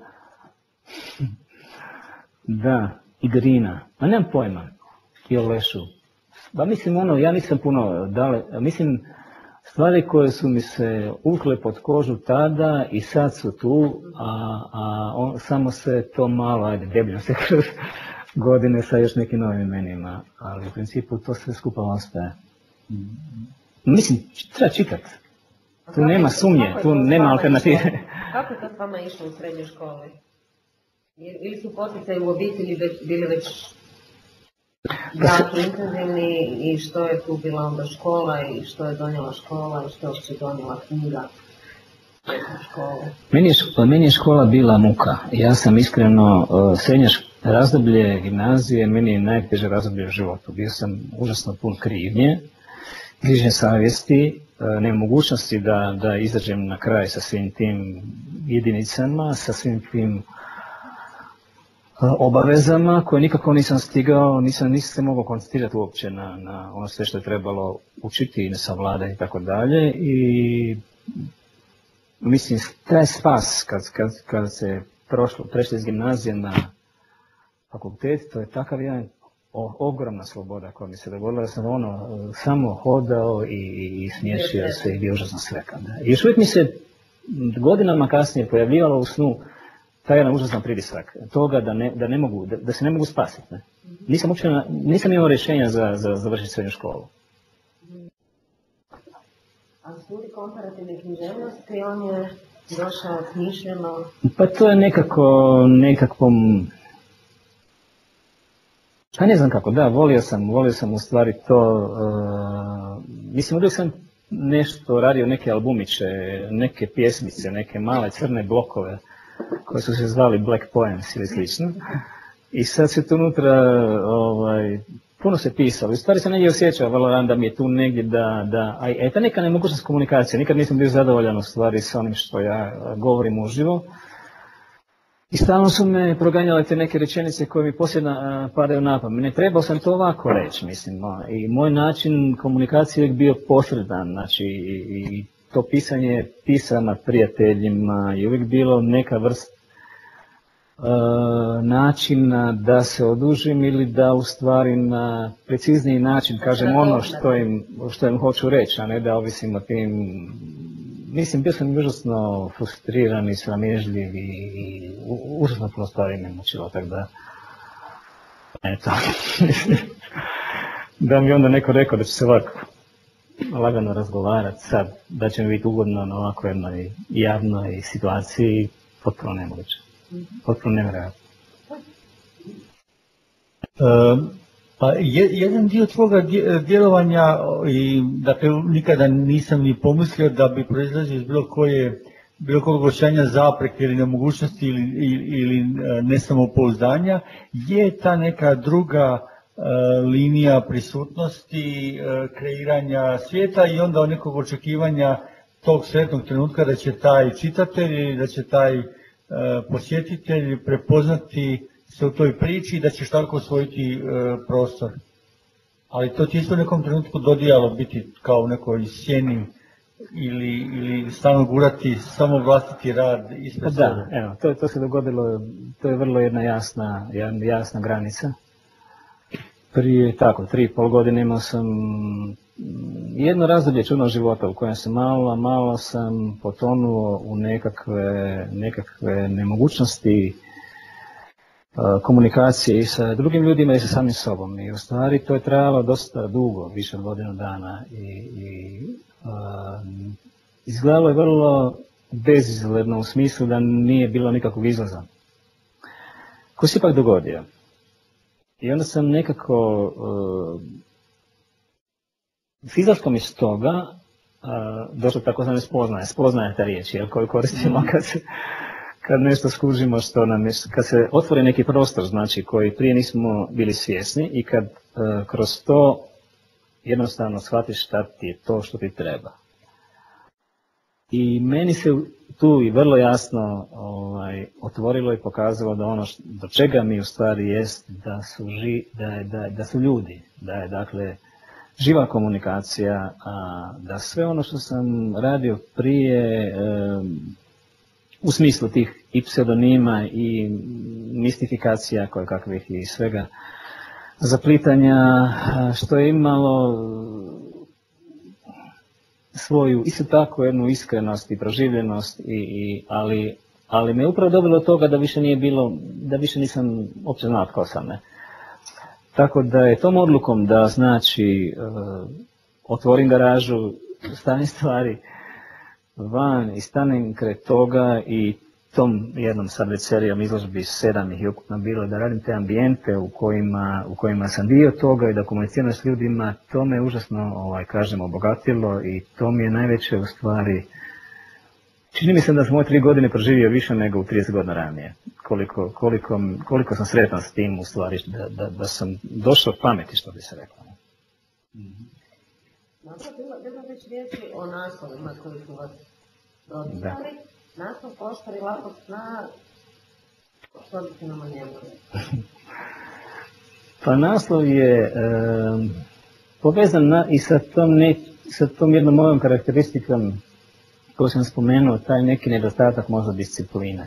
da, i Grina, a nemam pojma, i o Lešu. Ba mislim, ono, ja nisam puno dale, mislim, stvari koje su mi se ukle pod kožu tada i sad su tu, a, a on, samo se to malo, ajde, debljem se kroz godine sa još nekim novim imenima, ali u principu to sve skupa ostaje. Mislim, treba čitati. Tu nema sumnje, tu nema alternative. Kako je to s vama išlo u srednjoj školi? Ili su poticaji u obitelji bili već jako intenzivni i što je tu bila onda škola i što je donijela škola i što je uopće donijela knjiga škole? Meni je, meni je škola bila muka. Ja sam iskreno, srednje razdoblje gimnazije, meni je najteže razdoblje u životu. Bio sam užasno pun krivnje, grižnje savjesti, nemogućnosti da, da izađem na kraj sa svim tim jedinicama, sa svim tim obavezama koje nikako nisam stigao, nisam, nisam se mogao koncentrirati uopće na, na ono sve što je trebalo učiti i ne savladati i tako dalje. I mislim, taj spas kad, kad, kad se prošlo, prešli iz gimnazije na fakultet, to je takav jedan ogromna sloboda koja mi se dogodila, da sam ono samo hodao i, i smiješio se i bio užasno sretan. I još uvijek mi se godinama kasnije pojavljivalo u snu taj jedan užasan pritisak toga da, ne, da, ne mogu, da, da se ne mogu spasiti. Ne? Nisam, uopće, nisam imao rješenja za, za završiti srednju školu. A studij komparativne književnosti, on je došao smišljeno? Pa to je nekako, nekakvom... Pa ne znam kako, da, volio sam, volio sam u stvari to, uh, mislim, uvijek sam nešto radio, neke albumiće, neke pjesmice, neke male crne blokove, koje su se zvali Black Poems ili slično. I sad se tu unutra, ovaj, puno se pisalo. U stvari sam negdje osjećao, vrlo rano da mi je tu negdje da, da, a je ta neka nemogućnost komunikacije. Nikad nisam bio zadovoljan u stvari s onim što ja govorim uživo. I stalno su me proganjale te neke rečenice koje mi poslije padaju na pamet. Ne trebao sam to ovako reći, mislim. I moj način komunikacije je bio posredan, znači i, i to pisanje pisama prijateljima je uvijek bilo neka vrst uh, načina da se odužim ili da u stvari na precizniji način kažem ono što im, što im hoću reći, a ne da ovisim o tim. Mislim, bio sam užasno frustriran i sramežljiv i, i užasno puno stvari me mučilo, tako da, eto. da mi onda neko rekao da će se ovako lagano razgovarati sad, da će mi biti ugodno na ovako jednoj javnoj situaciji, potpuno nemoguće. Potpuno nevjerojatno. Um, pa je, jedan dio tvoga djelovanja, i, dakle, nikada nisam ni pomislio da bi proizlazio iz bilo koje, bilo kog osjećanja zapreke ili nemogućnosti ili, ili, ili nesamopouzdanja, je ta neka druga uh, linija prisutnosti, uh, kreiranja svijeta i onda nekog očekivanja tog sretnog trenutka da će taj čitatelj ili da će taj uh, posjetitelj prepoznati se u toj priči i da ćeš tako osvojiti uh, prostor. Ali to ti isto u nekom trenutku dodijalo biti kao u nekoj sjeni ili, ili stalno gurati samo vlastiti rad ispred sebe. Da, evo, to, to se dogodilo, to je vrlo jedna jasna, jedna jasna granica. Prije tako, tri i pol godine imao sam jedno razdoblje čudnog života u kojem sam malo, malo sam potonuo u nekakve, nekakve nemogućnosti komunikacije i sa drugim ljudima i sa samim sobom. I u stvari to je trajalo dosta dugo, više od godinu dana. I, i uh, izgledalo je vrlo bezizgledno u smislu da nije bilo nikakvog izlaza. Koji se ipak dogodio. I onda sam nekako uh, s izlaskom iz toga uh, došlo tako znam spoznaje. Spoznaje ta riječ, jer koju koristimo kad se kad nešto skužimo što nam je, kad se otvori neki prostor, znači koji prije nismo bili svjesni i kad uh, kroz to jednostavno shvatiš šta ti je to što ti treba. I meni se tu i vrlo jasno ovaj, otvorilo i pokazalo da ono što, do čega mi u stvari jest da su, ži, da, je, da, da su ljudi, da je dakle živa komunikacija, a da sve ono što sam radio prije um, u smislu tih i pseudonima i mistifikacija koje kakvih i svega zaplitanja, što je imalo svoju isto tako jednu iskrenost i proživljenost, i, i, ali, ali me upravo dobilo od toga da više nije bilo, da više nisam uopće znao tko sam. Ne? Tako da je tom odlukom da znači uh, otvorim garažu, stavim stvari van i stanem kraj toga i tom jednom sad već serijom izložbi, sedam ih je ukupno bilo, da radim te ambijente u kojima, u kojima sam dio toga i da komuniciram s ljudima, to me užasno, ovaj, kažem, obogatilo i to mi je najveće u stvari, čini mi se da sam moje tri godine proživio više nego u trideset godina ranije. Koliko, koliko, koliko sam sretan s tim u stvari, da, da, da sam došao pameti, što bi se reklo. Mm-hmm. Dobro, bilo već riječi o naslovima koji su vas doticali. Naslov Poštar i lako sna, što bi se nam o njemu? Pa naslov je e, povezan na, i sa tom, ne, sa tom jednom mojom karakteristikom koju sam spomenuo, taj neki nedostatak možda discipline.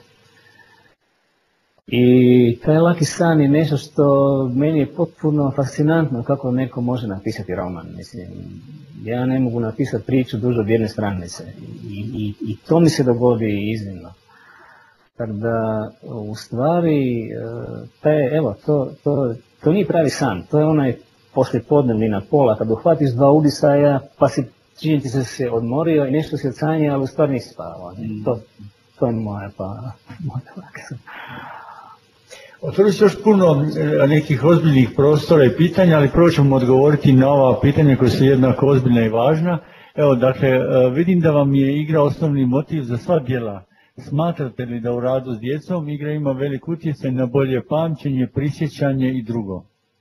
I taj laki san je nešto što meni je potpuno fascinantno kako neko može napisati roman. Mislim, ja ne mogu napisati priču duže od jedne stranice i, i, i to mi se dogodi iznimno. Tako da, u stvari, taj, evo, to, to, to nije pravi san, to je onaj poslijepodnevni na pola, kad uhvatiš dva udisaja pa si, čini ti se se odmorio i nešto si odsanje, ali u stvari nisi spavao. Mm. To, to je moja pa, moja laka. Otvorili se još puno nekih ozbiljnih prostora i pitanja, ali prvo ćemo odgovoriti na ova pitanja koja su jednako ozbiljna i važna. Evo, dakle, vidim da vam je igra osnovni motiv za sva djela. Smatrate li da u radu s djecom igra ima velik utjecaj na bolje pamćenje, prisjećanje i drugo?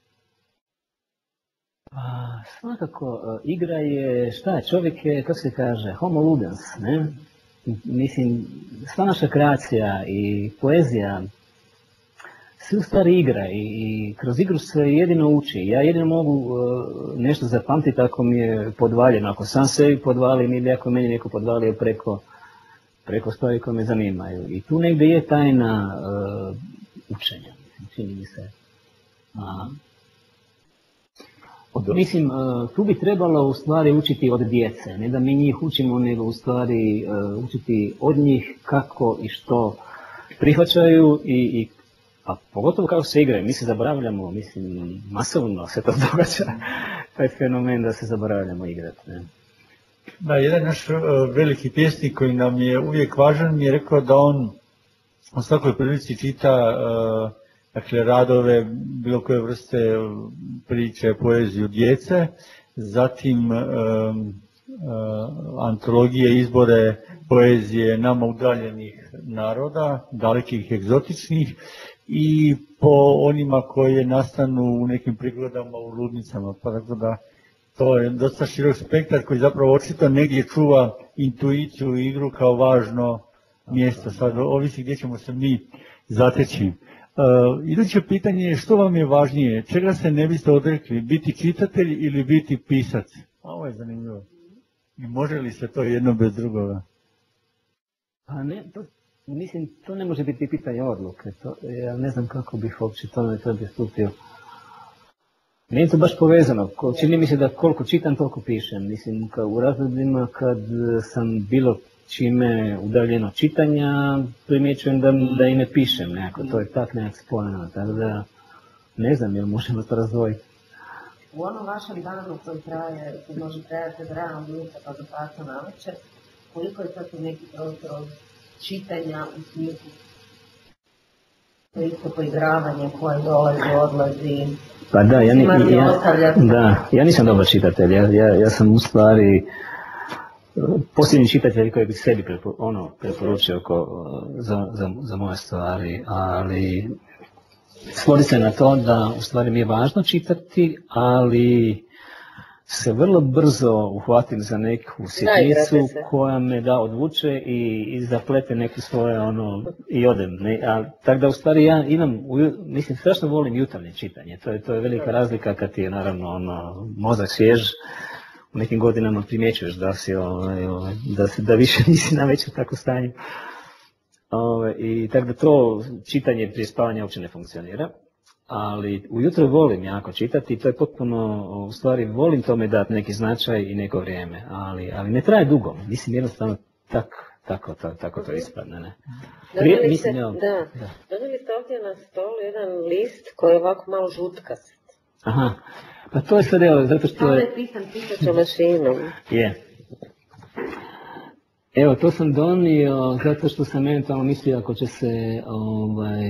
A, svakako, igra je, šta je, čovjek je, kako se kaže, homo ludens, ne? Mislim, sva naša kreacija i poezija, sve u stvari igra i, i kroz igru se jedino uči. Ja jedino mogu uh, nešto zapamtiti ako mi je podvaljeno, ako sam sebi podvalim ili ako meni neko podvalio preko, preko stvari koje me zanimaju. I tu negdje je tajna uh, učenja, čini mi se. A, mislim, uh, tu bi trebalo u stvari učiti od djece, ne da mi njih učimo, nego u stvari uh, učiti od njih kako i što prihvaćaju i, i A pogotovo kako se igraju, mi se zaboravljamo, mislim, masovno se to događa, taj fenomen da se zaboravljamo igrati. Ne? Da, jedan naš uh, veliki pjesnik koji nam je uvijek važan mi je rekao da on u svakoj prilici čita uh, dakle, radove, bilo koje vrste priče, poeziju djece, zatim um, uh, antologije, izbore poezije nama udaljenih naroda, dalekih, egzotičnih, i po onima koje nastanu u nekim prigodama u ludnicama. Pa tako da to je dosta širok spektar koji zapravo očito negdje čuva intuiciju i igru kao važno mjesto. Sad ovisi gdje ćemo se mi zateći. Uh, iduće pitanje je što vam je važnije, čega se ne biste odrekli, biti čitatelj ili biti pisac? Ovo je zanimljivo. I može li se to jedno bez drugoga? Pa ne, to, mislim, to ne može biti pitanje odluke. To, ja ne znam kako bih uopće tome to pristupio. Meni je to baš povezano. Čini mi se da koliko čitam, toliko pišem. Mislim, u razdobljima kad sam bilo čime udaljeno čitanja, primjećujem da, da i ne pišem nekako. To je tak nekak spojeno. Tako da, ne znam, jel možemo to razdvojiti. U onom vašem danu koji traje, koji može trajati od rana od jutra pa do pasa na večer, koliko je sad neki prostor od čitanja u smislu isto poigravanje koje dolazi, odlazi? Pa da, ja, ni, ja, da, ja nisam dobar čitatelj, ja, ja, ja sam u stvari posljednji čitatelj koji bi sebi prepo, ono, preporučio ko, za, za, za moje stvari, ali svodi se na to da u stvari mi je važno čitati, ali se vrlo brzo uhvatim za neku sitnicu koja me da odvuče i, i zaplete neke svoje ono i odem. Ne, a, tako da u stvari ja imam, mislim strašno volim jutarnje čitanje, to je, to je velika razlika kad ti je naravno ono, mozak svjež, u nekim godinama primjećuješ da si ovaj, ovaj, da, si, da više nisi na večer tako stanju. Ovaj, i tako da to čitanje prije spavanja uopće ne funkcionira. Ali ujutro volim jako čitati i to je potpuno, u stvari volim tome dati neki značaj i neko vrijeme, ali, ali ne traje dugo, mislim jednostavno tak, tako, tako, tako to ispadne. Ne? Prije, dobili, mislim, ste, ja, da. Da. Dobili ste ovdje na stolu jedan list koji je ovako malo žutkast. Aha, pa to je sad evo, zato što je... To je pisan pisaćom mašinom. Je. Evo, to sam donio zato što sam eventualno mislio ako će se ovaj...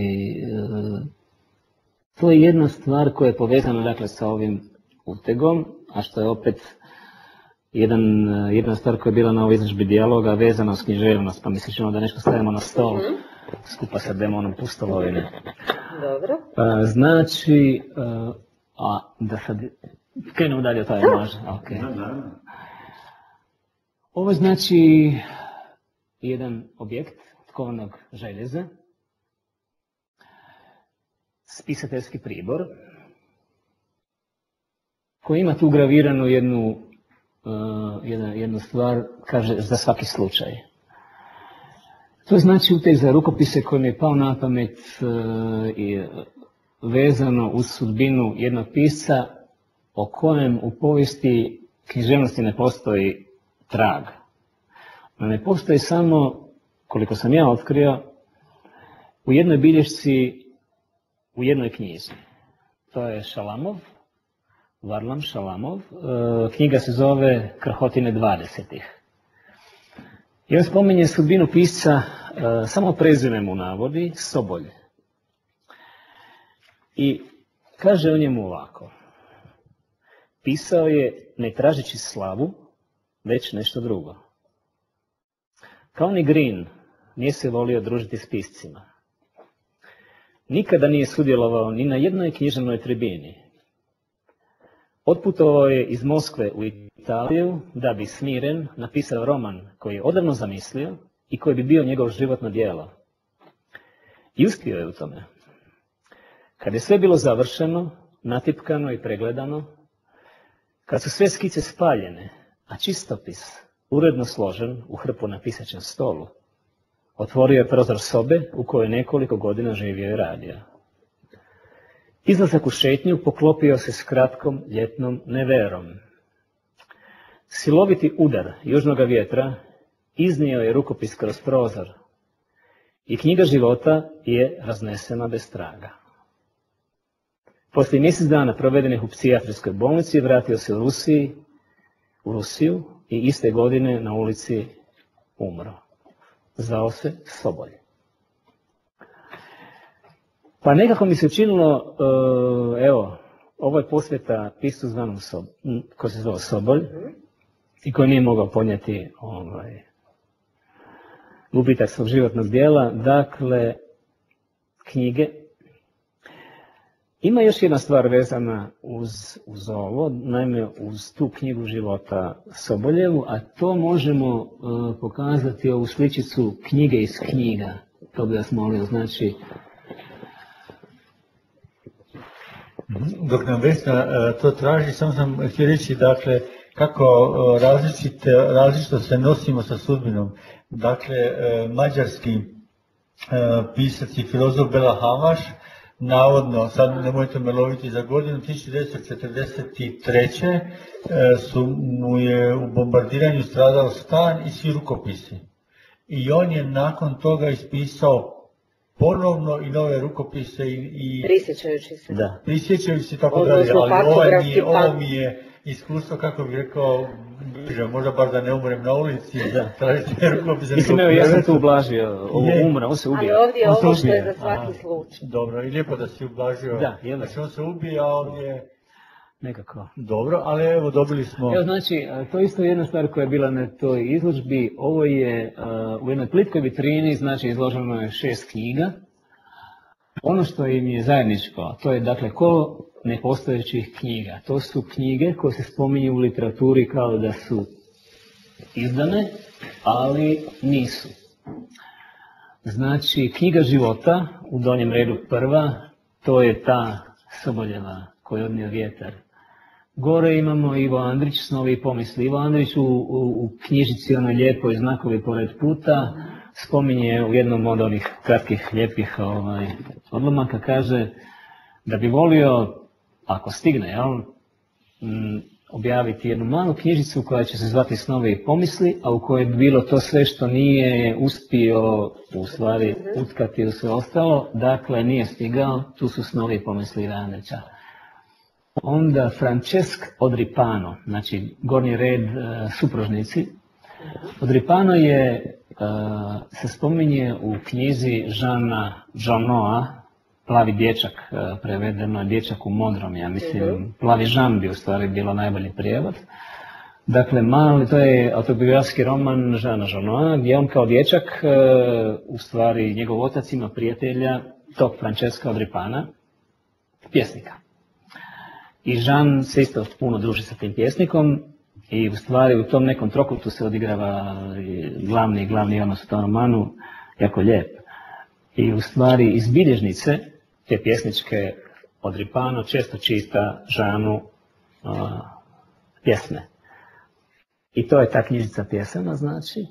To je jedna stvar koja je povezana dakle, sa ovim utegom, a što je opet jedan, jedna stvar koja je bila na ovoj izložbi dijaloga vezana s književnost, pa mi se činilo da nešto stavimo na stol mm-hmm. skupa sa demonom pustolovine. Dobro. A, znači, a, a da sad krenemo dalje od taj može. Okay. Ovo znači jedan objekt tkovanog željeza, spisateljski pribor koji ima tu graviranu jednu, uh, jedna, jednu stvar, kaže za svaki slučaj. To znači u te za rukopise koji mi je pao na pamet uh, i vezano uz sudbinu jednog pisca o kojem u povijesti književnosti ne postoji trag. No ne postoji samo, koliko sam ja otkrio, u jednoj bilješci u jednoj knjizi. To je Šalamov, Varlam Šalamov. Knjiga se zove Krhotine dvadesetih. I on spominje sudbinu pisca, samo prezime mu navodi, Sobolj. I kaže o njemu ovako. Pisao je ne tražeći slavu, već nešto drugo. Kao ni Green nije se volio družiti s piscima. Nikada nije sudjelovao ni na jednoj književnoj tribini. Otputovao je iz Moskve u Italiju da bi smiren napisao roman koji je odavno zamislio i koji bi bio njegov životno djelo. I uspio je u tome. Kad je sve bilo završeno, natipkano i pregledano, kad su sve skice spaljene, a čistopis uredno složen u hrpu na pisaćem stolu, otvorio je prozor sobe u kojoj nekoliko godina živio i radio. Izlazak u šetnju poklopio se s kratkom ljetnom neverom. Siloviti udar južnog vjetra iznio je rukopis kroz prozor i knjiga života je raznesena bez traga. Poslije mjesec dana provedenih u psihijatrijskoj bolnici vratio se u Rusiji, u Rusiju i iste godine na ulici umro. Zvao se Sobolj. Pa nekako mi se učinilo, evo, ovo je posveta piscu zvanom Sobolj, koji se zvao Sobolj i koji nije mogao podnijeti ovaj, gubitak svog životnog dijela, dakle, knjige. Ima još jedna stvar vezana uz, uz ovo, naime uz tu knjigu života Soboljevu, a to možemo uh, pokazati ovu sličicu knjige iz knjiga. To bi vas molio, znači... Dok nam Vesna to traži, samo sam htio reći, dakle, kako različite, različito se nosimo sa sudbinom. Dakle, mađarski pisac i filozof Bela Hamaš, navodno, sad nemojte me loviti za godinu, tisuću devetsto četrdeset treće su mu je u bombardiranju stradao stan i svi rukopisi. I on je nakon toga ispisao ponovno i nove rukopise i... i prisjećajući se. Da. Prisjećajući se tako dalje, ali ovo mi, je, ovo mi je iskustvo, kako bih rekao, možda bar da ne umrem na ulici, da tražite rukopise. Mislim, evo, ja sam tu ublažio, ovo umra, on se ubija. Ali ovdje je ovo što je za svaki slučaj. Dobro, i lijepo da si ublažio. Da, jel da? Znači on se ubija, a ovdje... Nekako. Dobro, ali evo dobili smo... Evo znači, to isto je jedna stvar koja je bila na toj izložbi. Ovo je uh, u jednoj plitkoj vitrini, znači izloženo je šest knjiga. Ono što im je zajedničko, to je dakle kolo nepostojećih knjiga. To su knjige koje se spominju u literaturi kao da su izdane, ali nisu. Znači, knjiga života, u donjem redu prva, to je ta Soboljeva koju je odnio vjetar. Gore imamo Ivo Andrić, Snovi i pomisli. Ivo Andrić u, u, u knjižici onoj lijepoj Znakovi pored puta spominje u jednom od onih kratkih, lijepih ovaj, odlomaka, kaže da bi volio, ako stigne, jel, m, objaviti jednu malu knjižicu koja će se zvati Snovi i pomisli, a u kojoj bi bilo to sve što nije uspio u stvari utkati u sve ostalo, dakle nije stigao, tu su Snovi i pomisli Iva Andrića. Onda Francesc Odripano, znači gornji red uh, supružnici. Odripano je, uh, se spominje u knjizi Žana Žanoa, Plavi dječak, uh, prevedeno je Dječak u modrom, ja mislim, Plavi Žan bi u stvari bilo najbolji prijevod. Dakle, mali, to je autobiografski roman Žana Žanoa, gdje on kao dječak, uh, u stvari njegov otac ima prijatelja, tog Francesca Odripana, pjesnika. I Žan se isto puno druži sa tim pjesnikom i u stvari u tom nekom trokutu se odigrava glavni glavni odnos u tom romanu, jako lijep. I u stvari iz bilježnice te pjesničke Odripano često čita Žanu uh, pjesme. I to je ta knjižica pjesama, znači.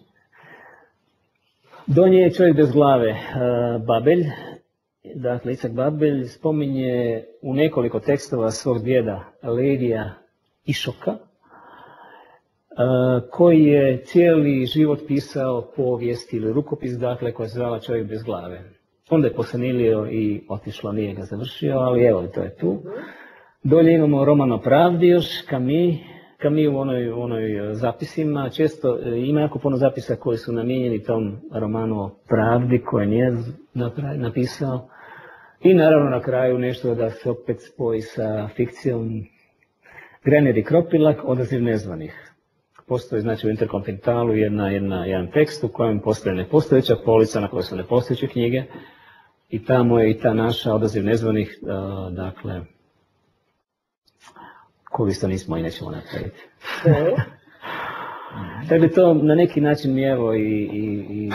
Do nje je Čovjek bez glave, uh, Babelj. Dakle, Icak Babelj spominje u nekoliko tekstova svog djeda Legija Išoka, koji je cijeli život pisao povijest ili rukopis, dakle, koja se zvala Čovjek bez glave. Onda je posenilio i otišlo, nije ga završio, ali evo, to je tu. Dolje imamo roman o pravdi još, Camus, Camus u onoj, u onoj zapisima, često ima jako puno zapisa koji su namijenjeni tom romanu o pravdi koje nije napisao. I naravno na kraju nešto da se opet spoji sa fikcijom. Grener i Kropilak, Odaziv nezvanih. Postoji znači u Interkontinentalu jedna, jedna, jedan tekst u kojem postoje nepostojeća polica na kojoj su nepostojeće knjige i tamo je i ta naša Odaziv nezvanih, uh, dakle, koju isto nismo i nećemo napraviti. Dakle, to na neki način je evo i, i, i,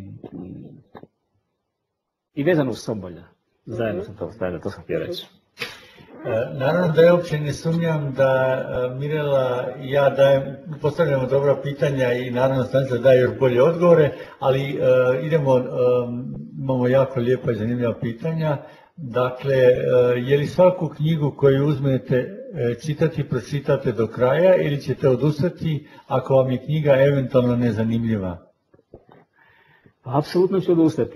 i vezano uz Sobolja. Zajedno sam to stavila, to sam htio reći. Naravno da ja uopće ne sumnjam da Mirela i ja dajem, postavljamo dobra pitanja i naravno stanica daje još bolje odgovore, ali uh, idemo, um, imamo jako lijepa i zanimljiva pitanja. Dakle, uh, je li svaku knjigu koju uzmete čitati, pročitate do kraja ili ćete odustati ako vam je knjiga eventualno nezanimljiva? Apsolutno ću odustati.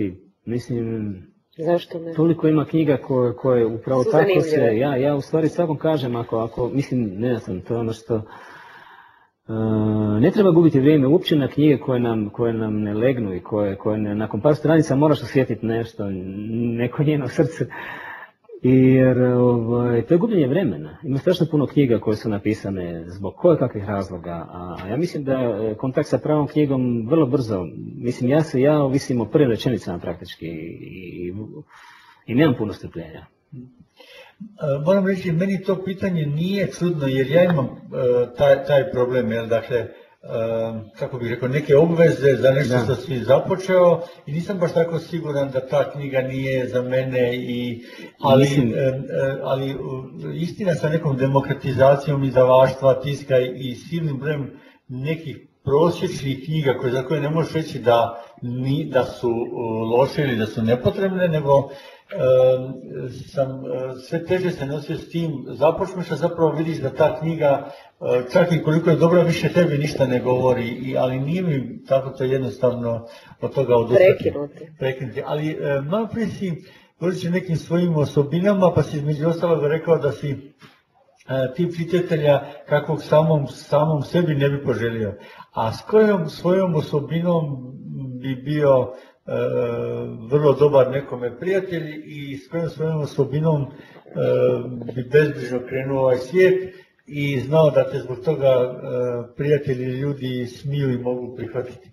Mislim, zašto ne? Toliko ima knjiga koje, koje upravo Su tako se, zanimljive. ja, ja u stvari svakom kažem, ako, ako mislim, ne znam, to je ono što, uh, ne treba gubiti vrijeme uopće na knjige koje nam, koje nam ne legnu i koje, koje ne, nakon par stranica moraš osjetiti nešto, neko njeno srce. Jer ovaj, to je gubljenje vremena. Ima strašno puno knjiga koje su napisane zbog koje kakvih razloga, a ja mislim da je kontakt sa pravom knjigom vrlo brzo. Mislim, ja se ja ovisim o prvim rečenicama praktički i, i nemam puno strpljenja. Moram reći, meni to pitanje nije čudno jer ja imam uh, taj, taj problem, jer dakle, Uh, kako bih rekao, neke obveze za nešto Da. što si započeo i nisam baš tako siguran da ta knjiga nije za mene, i, ali, Mislim- uh, uh, ali uh, istina sa nekom demokratizacijom izdavaštva, tiska i silnim brojem nekih prosječnih knjiga koje, za koje ne možeš reći da, ni, da su uh, loše ili da su nepotrebne, nego uh, sam uh, sve teže se nosio s tim, započneš, a zapravo vidiš da ta knjiga čak i koliko je dobra, više tebi ništa ne govori, i, ali nije mi tako to jednostavno od toga odustati. Prekinuti. Prekinuti. Ali e, malo prije si govorit o nekim svojim osobinama, pa si između ostalog rekao da si e, tip čitatelja kakvog samom, samom sebi ne bi poželio. A s kojom svojom osobinom bi bio e, vrlo dobar nekome prijatelj i s kojom svojom osobinom e, bi bezbrižno krenuo ovaj svijet i znao da te zbog toga e, prijatelji i ljudi smiju i mogu prihvatiti?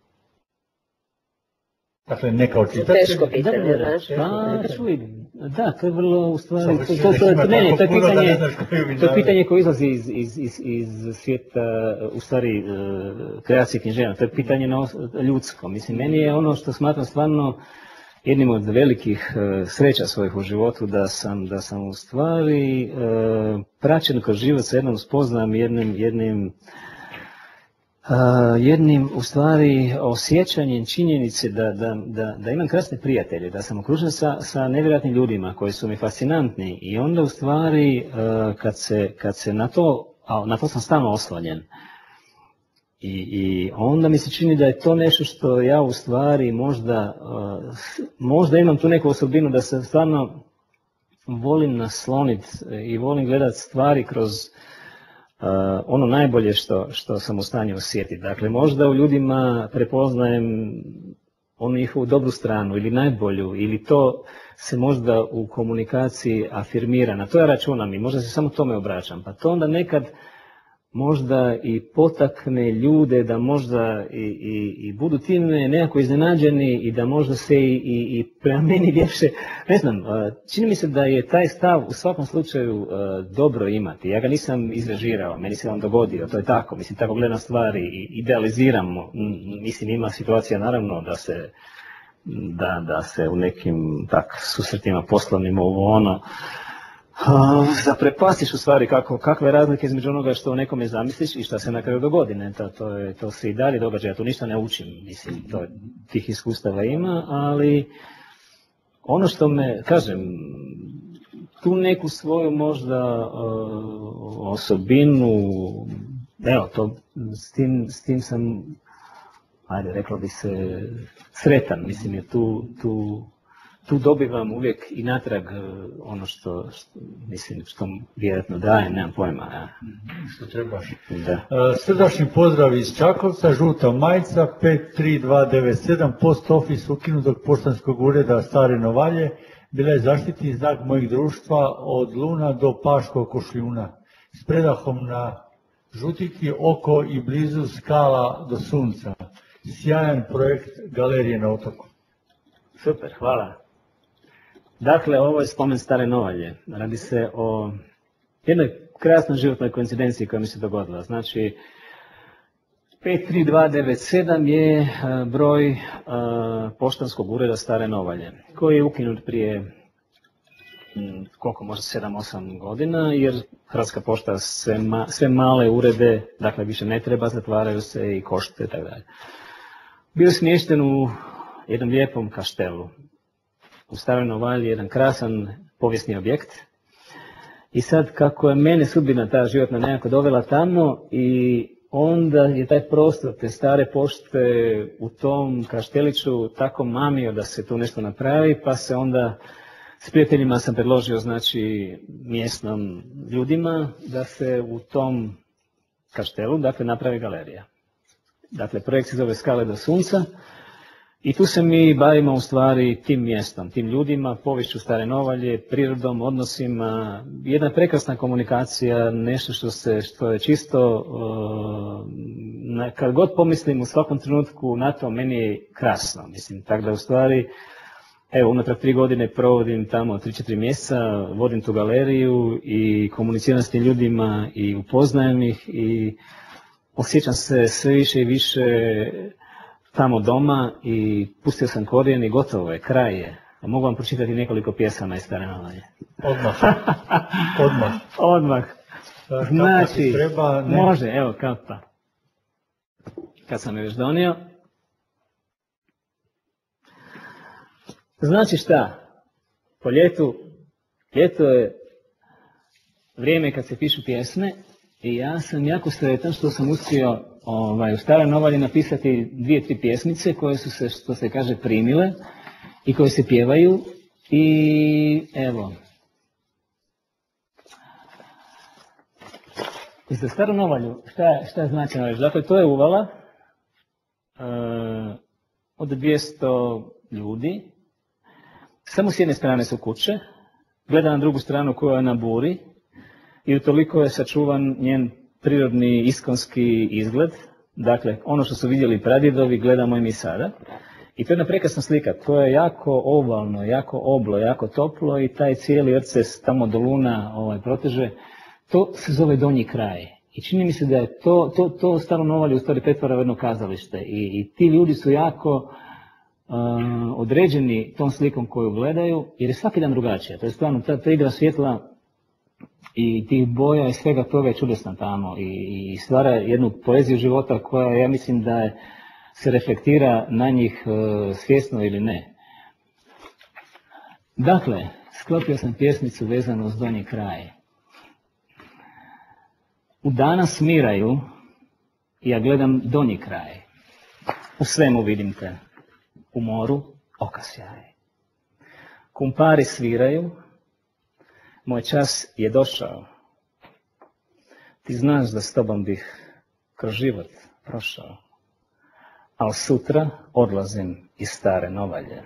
Dakle, ne kao čitatelj. Teško pitanje, Da, da, da. znaš. Pa, čuj, da, to je vrlo, u stvari, Samo to, si to, da to, ima to, ne, ne, tako to je puno da ne pitanje, znaš koju bi to je naveo. pitanje koje izlazi iz, iz, iz, iz svijeta, u stvari, uh, kreacije književnosti, to je pitanje na os- ljudsko. Mislim, meni je ono što smatram stvarno jednim od velikih uh, sreća svojih u životu, da sam, da sam u stvari uh, praćen kroz život sa jednom spoznam, jednim, jednim Uh, jednim u stvari osjećanjem činjenice da, da, da, da imam krasne prijatelje, da sam okružen sa, sa nevjerojatnim ljudima koji su mi fascinantni, i onda u stvari uh, kad, se, kad se na to, a na to sam stalno oslonjen, I, i onda mi se čini da je to nešto što ja u stvari možda, uh, možda imam tu neku osobinu da se stvarno volim nasloniti i volim gledati stvari kroz Uh, ono najbolje što, što sam u stanju osjetiti. Dakle, možda u ljudima prepoznajem onu njihovu dobru stranu ili najbolju, ili to se možda u komunikaciji afirmira. Na to ja računam i možda se samo tome obraćam. Pa to onda nekad možda i potakne ljude da možda i, i, i budu time nekako iznenađeni i da možda se i, i, i prema meni ljepše, ne znam, čini mi se da je taj stav u svakom slučaju dobro imati. Ja ga nisam izrežirao, meni se on dogodio, to je tako, mislim, tako gledam stvari i idealiziramo. Mislim, ima situacija naravno da se, da, da se u nekim tak susretima poslovnim ovo ono, Uh, zaprepastiš u stvari kako, kakve razlike između onoga što o nekome zamisliš i što se na kraju dogodi. Ne? To, to, je, to se i dalje događa, ja tu ništa ne učim, mislim, to, tih iskustava ima, ali ono što me, kažem, tu neku svoju možda uh, osobinu, evo, to, s, tim, s tim sam, ajde, reklo bi se, sretan, mislim, jer tu, tu tu dobivam uvijek i natrag ono što, što mislim, što vjerojatno dajem, nemam pojma. Ja. Što trebaš. Da. Srdačni pozdrav iz Čakovca, žuta majica, pet tri dva devet sedam, post office ukinutog poštanskog ureda Stare Novalje, bila je zaštitni znak mojeg društva od luna do paškog košljuna, s predahom na žutiki, oko i blizu skala do sunca. Sjajan projekt galerije na otoku. Super, hvala. Dakle, ovo je spomen Stare Novalje. Radi se o jednoj krasnoj životnoj koincidenciji koja mi se dogodila. Znači, pet tri dva devet sedam je broj poštanskog ureda Stare Novalje, koji je ukinut prije koliko, možda sedam osam godina, jer Hrvatska pošta sve, ma, sve male urede, dakle više ne treba, zatvaraju se i košte i tako dalje. Bio je smješten u jednom lijepom kaštelu. U Staroj Novalji, jedan krasan povijesni objekt. I sad, kako je mene sudbina ta životna nekako dovela tamo, i onda je taj prostor, te stare pošte u tom kašteliću tako mamio da se tu nešto napravi, pa se onda s prijateljima sam predložio, znači, mjesnom ljudima da se u tom kaštelu, dakle, napravi galerija. Dakle, projekt se zove Skale do sunca i tu se mi bavimo u stvari tim mjestom, tim ljudima, poviješću Stare Novalje, prirodom, odnosima, jedna prekrasna komunikacija, nešto što se, što je čisto, uh, kad god pomislim u svakom trenutku na to, meni je krasno, mislim, tako da u stvari, evo, unatrag tri godine provodim tamo tri četiri mjeseca, vodim tu galeriju i komuniciram s tim ljudima i upoznajem ih i osjećam se sve više i više tamo doma i pustio sam korijen i gotovo je, kraj je. Mogu vam pročitati nekoliko pjesama iz Stare Novalje. Odmah. Odmah. Odmah. Znači, treba, ne? Može, evo kapa. Kad sam je već donio. Znači šta? Po ljetu, ljeto je vrijeme kad se pišu pjesme i ja sam jako sretan što sam uspio ovaj, u Staroj Novalji napisati dvije, tri pjesmice koje su se, što se kaže, primile i koje se pjevaju i evo. I za Staru Novalju, šta, šta je značajno reći? Dakle, to je uvala uh, od dvjesto ljudi. Samo s jedne strane su kuće, gleda na drugu stranu koja je na buri i utoliko je sačuvan njen prirodni iskonski izgled. Dakle, ono što su vidjeli pradjedovi gledamo i mi sada. I to je jedna prekrasna slika, to je jako ovalno, jako oblo, jako toplo i taj cijeli rces tamo do luna ovaj, proteže. To se zove Donji kraj. I čini mi se da je to, to, to Staro Novalje u stvari pretvara u jedno kazalište. I, i ti ljudi su jako uh, određeni tom slikom koju gledaju, jer je svaki dan drugačija. To je stvarno, ta, ta igra svjetla i tih boja i svega toga je čudesna tamo. I, i stvara jednu poeziju života koja, ja mislim, da je, se reflektira na njih uh, svjesno ili ne. Dakle, sklopio sam pjesmicu vezanu uz Donji kraj. U dana smiraju, ja gledam donji kraj. U svemu vidim te, u moru oka sjaj. Kumpari sviraju, moj čas je došao. Ti znaš da s tobom bih kroz život prošao. Al sutra odlazim iz Stare Novalje.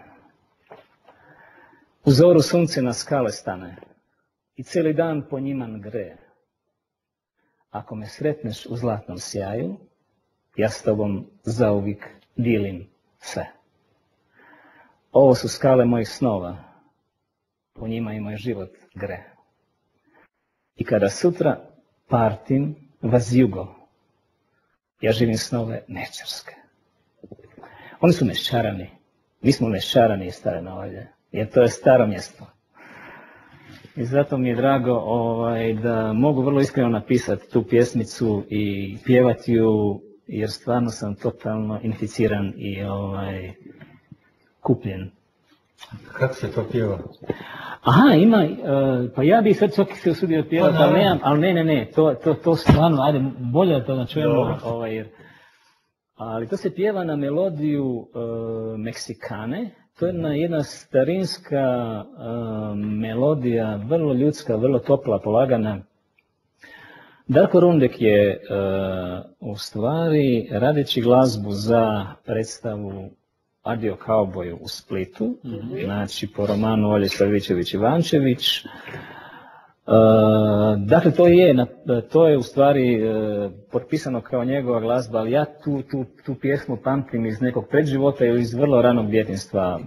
U zoru sunce na skale stane i cijeli dan po njima gre. Ako me sretneš u zlatnom sjaju, ja s tobom zauvijek dijelim sve. Ovo su skale mojih snova, po njima i moj život gre. I kada sutra partim vas jugo, ja živim snove mešćarske. Oni su mešćarani, mi smo mešćarani iz Stare Novalje, jer to je staro mjesto. I zato mi je drago ovaj, da mogu vrlo iskreno napisati tu pjesmicu i pjevati ju, jer stvarno sam totalno inficiran i ovaj, kupljen. Kako se to pjeva? Aha, ima, uh, pa ja bih sad čak se usudio pjevati, pa, ali, nemam, ali ne, ne, ne, to, to, to stvarno, ajde, bolje da to da čujemo, ovaj, jer, ali to se pjeva na melodiju uh, Meksikane. To je jedna, jedna starinska uh, melodija, vrlo ljudska, vrlo topla, polagana. Darko Rundek je uh, u stvari radeći glazbu za predstavu Adio kauboju u Splitu, mm-hmm. znači po romanu Olje Savićević-Ivančević. Uh, dakle, to je, to je u stvari uh, potpisano kao njegova glazba, ali ja tu, tu, tu pjesmu pamtim iz nekog predživota ili iz vrlo ranog djetinjstva.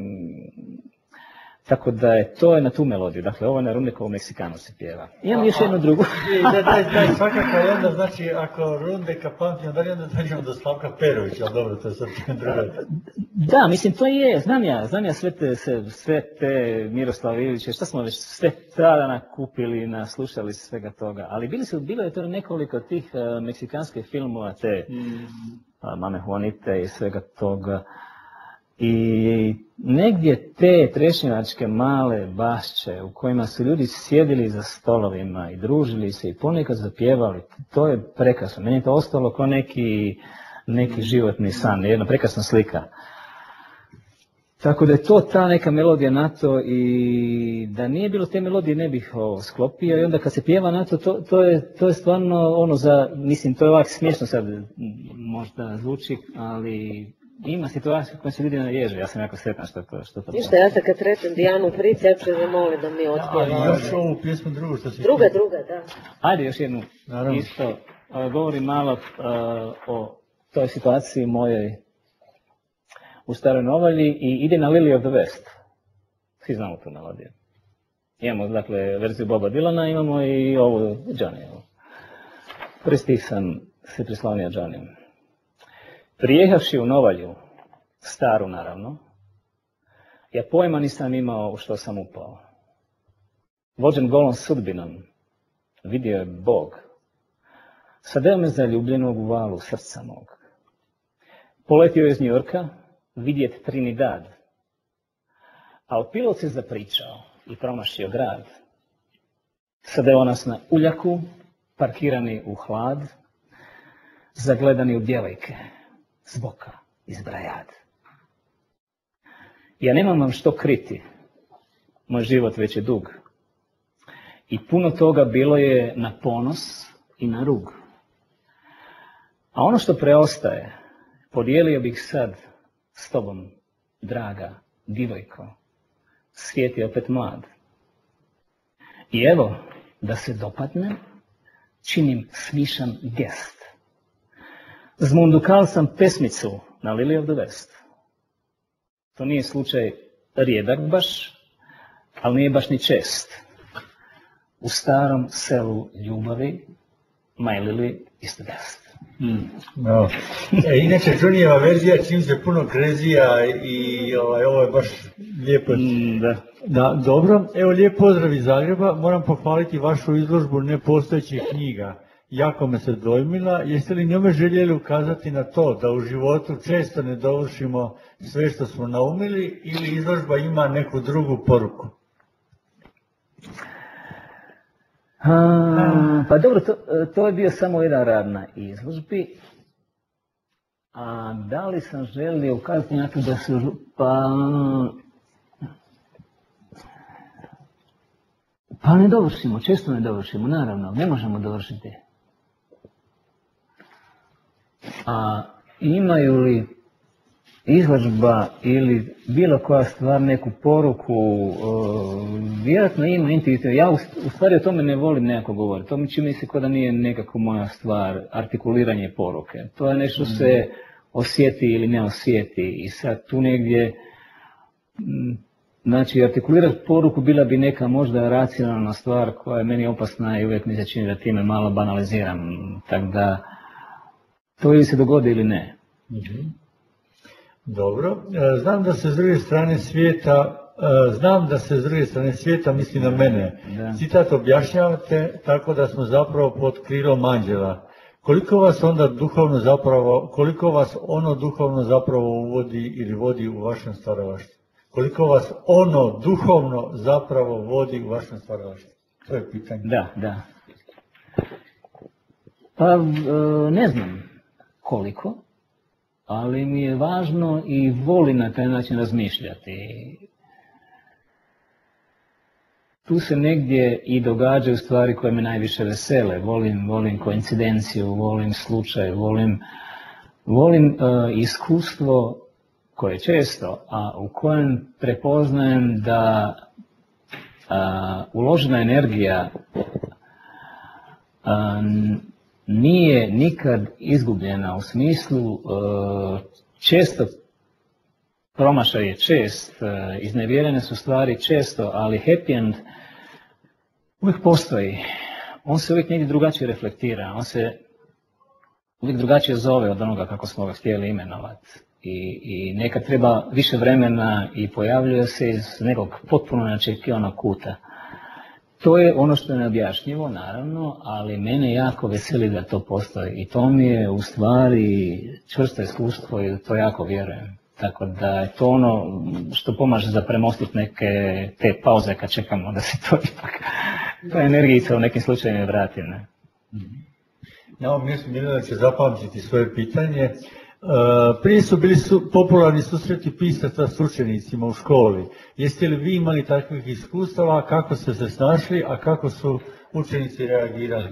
Tako da je to je na tu melodiju. Dakle, ovo na Rundekovu Meksikanu se pjeva. Imam još jednu drugu. Da, da, da, svakako je onda, znači, ako Rundeka pamtim, da li onda dođemo do Slavka Perovića, ali dobro, to je sad drugo. Da, mislim, to je, znam ja, znam ja sve te, sve te Miroslava Ilića, šta smo već sve tada kupili, naslušali svega toga, ali bili su, bilo je to nekoliko tih uh, meksikanskih filmova, te mm. uh, Mame Juanite i svega toga. I negdje te trešnjevačke male bašće u kojima su ljudi sjedili za stolovima i družili se i ponekad zapjevali, to je prekrasno. Meni je to ostalo kao neki, neki životni san, jedna prekrasna slika. Tako da je to ta neka melodija na to i da nije bilo te melodije ne bih ovo sklopio i onda kad se pjeva na to, to, to, je, to je stvarno ono za, mislim to je ovak smiješno sad možda zvuči, ali ima situacija koja se ljudi naježe, ja sam jako sretan što to što to. Ništa, ja sad kad sretnem Dijanu Fric, ja ću je zamoliti da mi otpjeva. Ali još ovu pjesmu drugu što si... Druga, druga, da. Ajde još jednu, Naravno. isto, uh, govorim malo uh, o toj situaciji mojoj u Staroj Novalji i ide na Lily of the West. Svi znamo tu melodiju. Imamo dakle verziju Boba Dylana, imamo i ovu Johnny. Prsti sam se prislonio Johnny. Prijehavši u Novalju, staru naravno, ja pojma nisam imao u što sam upao. Vođen golom sudbinom, vidio je Bog. Sadeo me zaljubljenog u valu srca mog. Poletio je iz New Yorka, vidjet Trinidad. Al pilot se zapričao i promašio grad. Sadeo nas na uljaku, parkirani u hlad, zagledani u djevojke, zboka iz Brajad. Ja nemam vam što kriti, moj život već je dug. I puno toga bilo je na ponos i na rug. A ono što preostaje, podijelio bih sad s tobom, draga divojko, svijet je opet mlad. I evo, da se dopadne, činim smišan gest. Zmundukal sam pesmicu na Lily of the West. To nije slučaj rijedak baš, ali nije baš ni čest. U starom selu ljubavi, my Lily is the best. Mm. No. E, inače, Johnnyjeva verzija čim se puno krezija i ovaj, ovo je baš lijepo. Mm, da. Da, dobro, evo lijep pozdrav iz Zagreba, moram pohvaliti vašu izložbu nepostojećih knjiga. Jako me se dojmila, jeste li njome željeli ukazati na to da u životu često ne dovršimo sve što smo naumili ili izložba ima neku drugu poruku? A, pa dobro, to, to je bio samo jedan rad na izložbi. A da li sam želio ukazati na to da su... Pa, pa ne dovršimo, često ne dovršimo, naravno, ne možemo dovršiti. A imaju li izložba ili bilo koja stvar neku poruku, uh, vjerojatno ima intuitivno. Ja u, u stvari o tome ne volim nekako govoriti. To mi čini se kao da nije nekako moja stvar, artikuliranje poruke. To je nešto što se osjeti ili ne osjeti i sad tu negdje, m, znači artikulirati poruku bila bi neka možda racionalna stvar koja je meni opasna i uvijek mi se čini da time malo banaliziram. Tako da to ili se dogodi ili ne. Mm-hmm. Dobro, znam da se s druge strane svijeta, znam da se s druge strane svijeta misli na mene. Da. Citat objašnjavate tako da smo zapravo pod krilom anđela. Koliko vas onda duhovno zapravo, koliko vas ono duhovno zapravo uvodi ili vodi u vašem stvaralaštvu? Koliko vas ono duhovno zapravo vodi u vašem stvaralaštvu? To je pitanje. Da, da. Pa ne znam koliko. Ali mi je važno i volim na taj način razmišljati. Tu se negdje i događaju stvari koje me najviše vesele. Volim, volim koincidenciju, volim slučaj, volim, volim uh, iskustvo koje često, a u kojem prepoznajem da uh, uložena energija uh, nije nikad izgubljena u smislu, često promašaj je čest, iznevjerene su stvari često, ali happy end uvijek postoji. On se uvijek negdje drugačije reflektira, on se uvijek drugačije zove od onoga kako smo ga htjeli imenovati. I, i nekad treba više vremena i pojavljuje se iz nekog potpuno neočekivanog kuta. To je ono što je neobjašnjivo, naravno, ali mene jako veseli da to postoji. I to mi je u stvari čvrsto iskustvo i to jako vjerujem. Tako da je to ono što pomaže za premostiti neke te pauze kad čekamo da se to ipak, ta energijica u nekim slučajevima vrati. Ne? Na ovom mjestu Milena će zapamtiti svoje pitanje. E, prije su bili su, popularni susreti pisaca s učenicima u školi. Jeste li vi imali takvih iskustava, kako ste se snašli, a kako su učenici reagirali?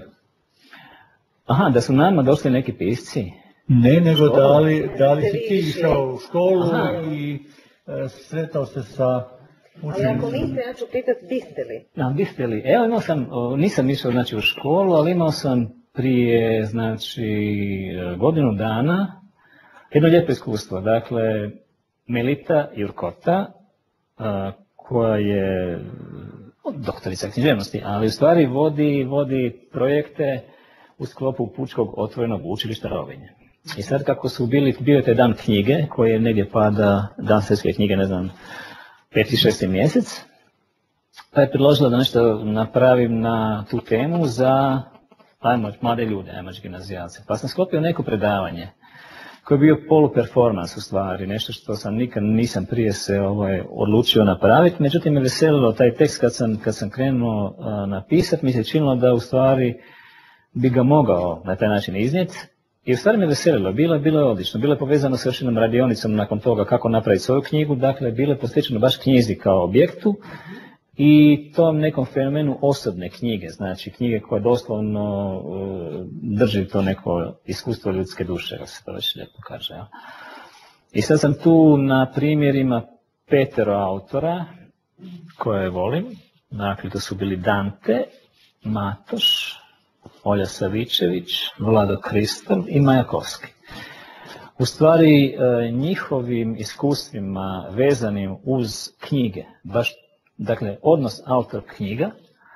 Aha, da su nama došli neki pisci? Ne, nego da li, da li si ti išao u školu Aha. i e, sretao se sa učenicima? Ali ako niste, ja ću pitati biste li? Da, biste li? Evo imao sam, nisam išao znači, u školu, ali imao sam prije znači, godinu dana jedno lijepo iskustvo. Dakle, Melita Jurkota, koja je doktorica književnosti, ali u stvari vodi, vodi projekte u sklopu Pučkog otvorenog učilišta Rovinj. I sad kako su bili, bio je taj dan knjige, koji je negdje pada, dan svjetske knjige, ne znam, peti, šesti mjesec, pa je predložila da nešto napravim na tu temu za ajmo, mlade ljude, ajmo gimnazijalce. Pa sam sklopio neko predavanje koji je bio poluperformans u stvari, nešto što sam nikad nisam prije se ovaj, odlučio napraviti, međutim me veselilo taj tekst kad sam, kad sam krenuo uh, napisati, mi se činilo da u stvari bi ga mogao na taj način iznijeti. I u stvari me veselilo, bilo je, bilo je odlično, bilo je povezano s još jednom radionicom nakon toga kako napraviti svoju knjigu, dakle bilo je posvećeno baš knjizi kao objektu i tom nekom fenomenu osobne knjige, znači knjige koje doslovno uh, drži to neko iskustvo ljudske duše, kako se to već lijepo kaže. Ja. I sad sam tu na primjerima petero autora koje volim, dakle to su bili Dante, Matoš, Olja Savičević, Vlado Kristov i Majakovski. U stvari njihovim iskustvima vezanim uz knjige, baš, dakle odnos autor knjiga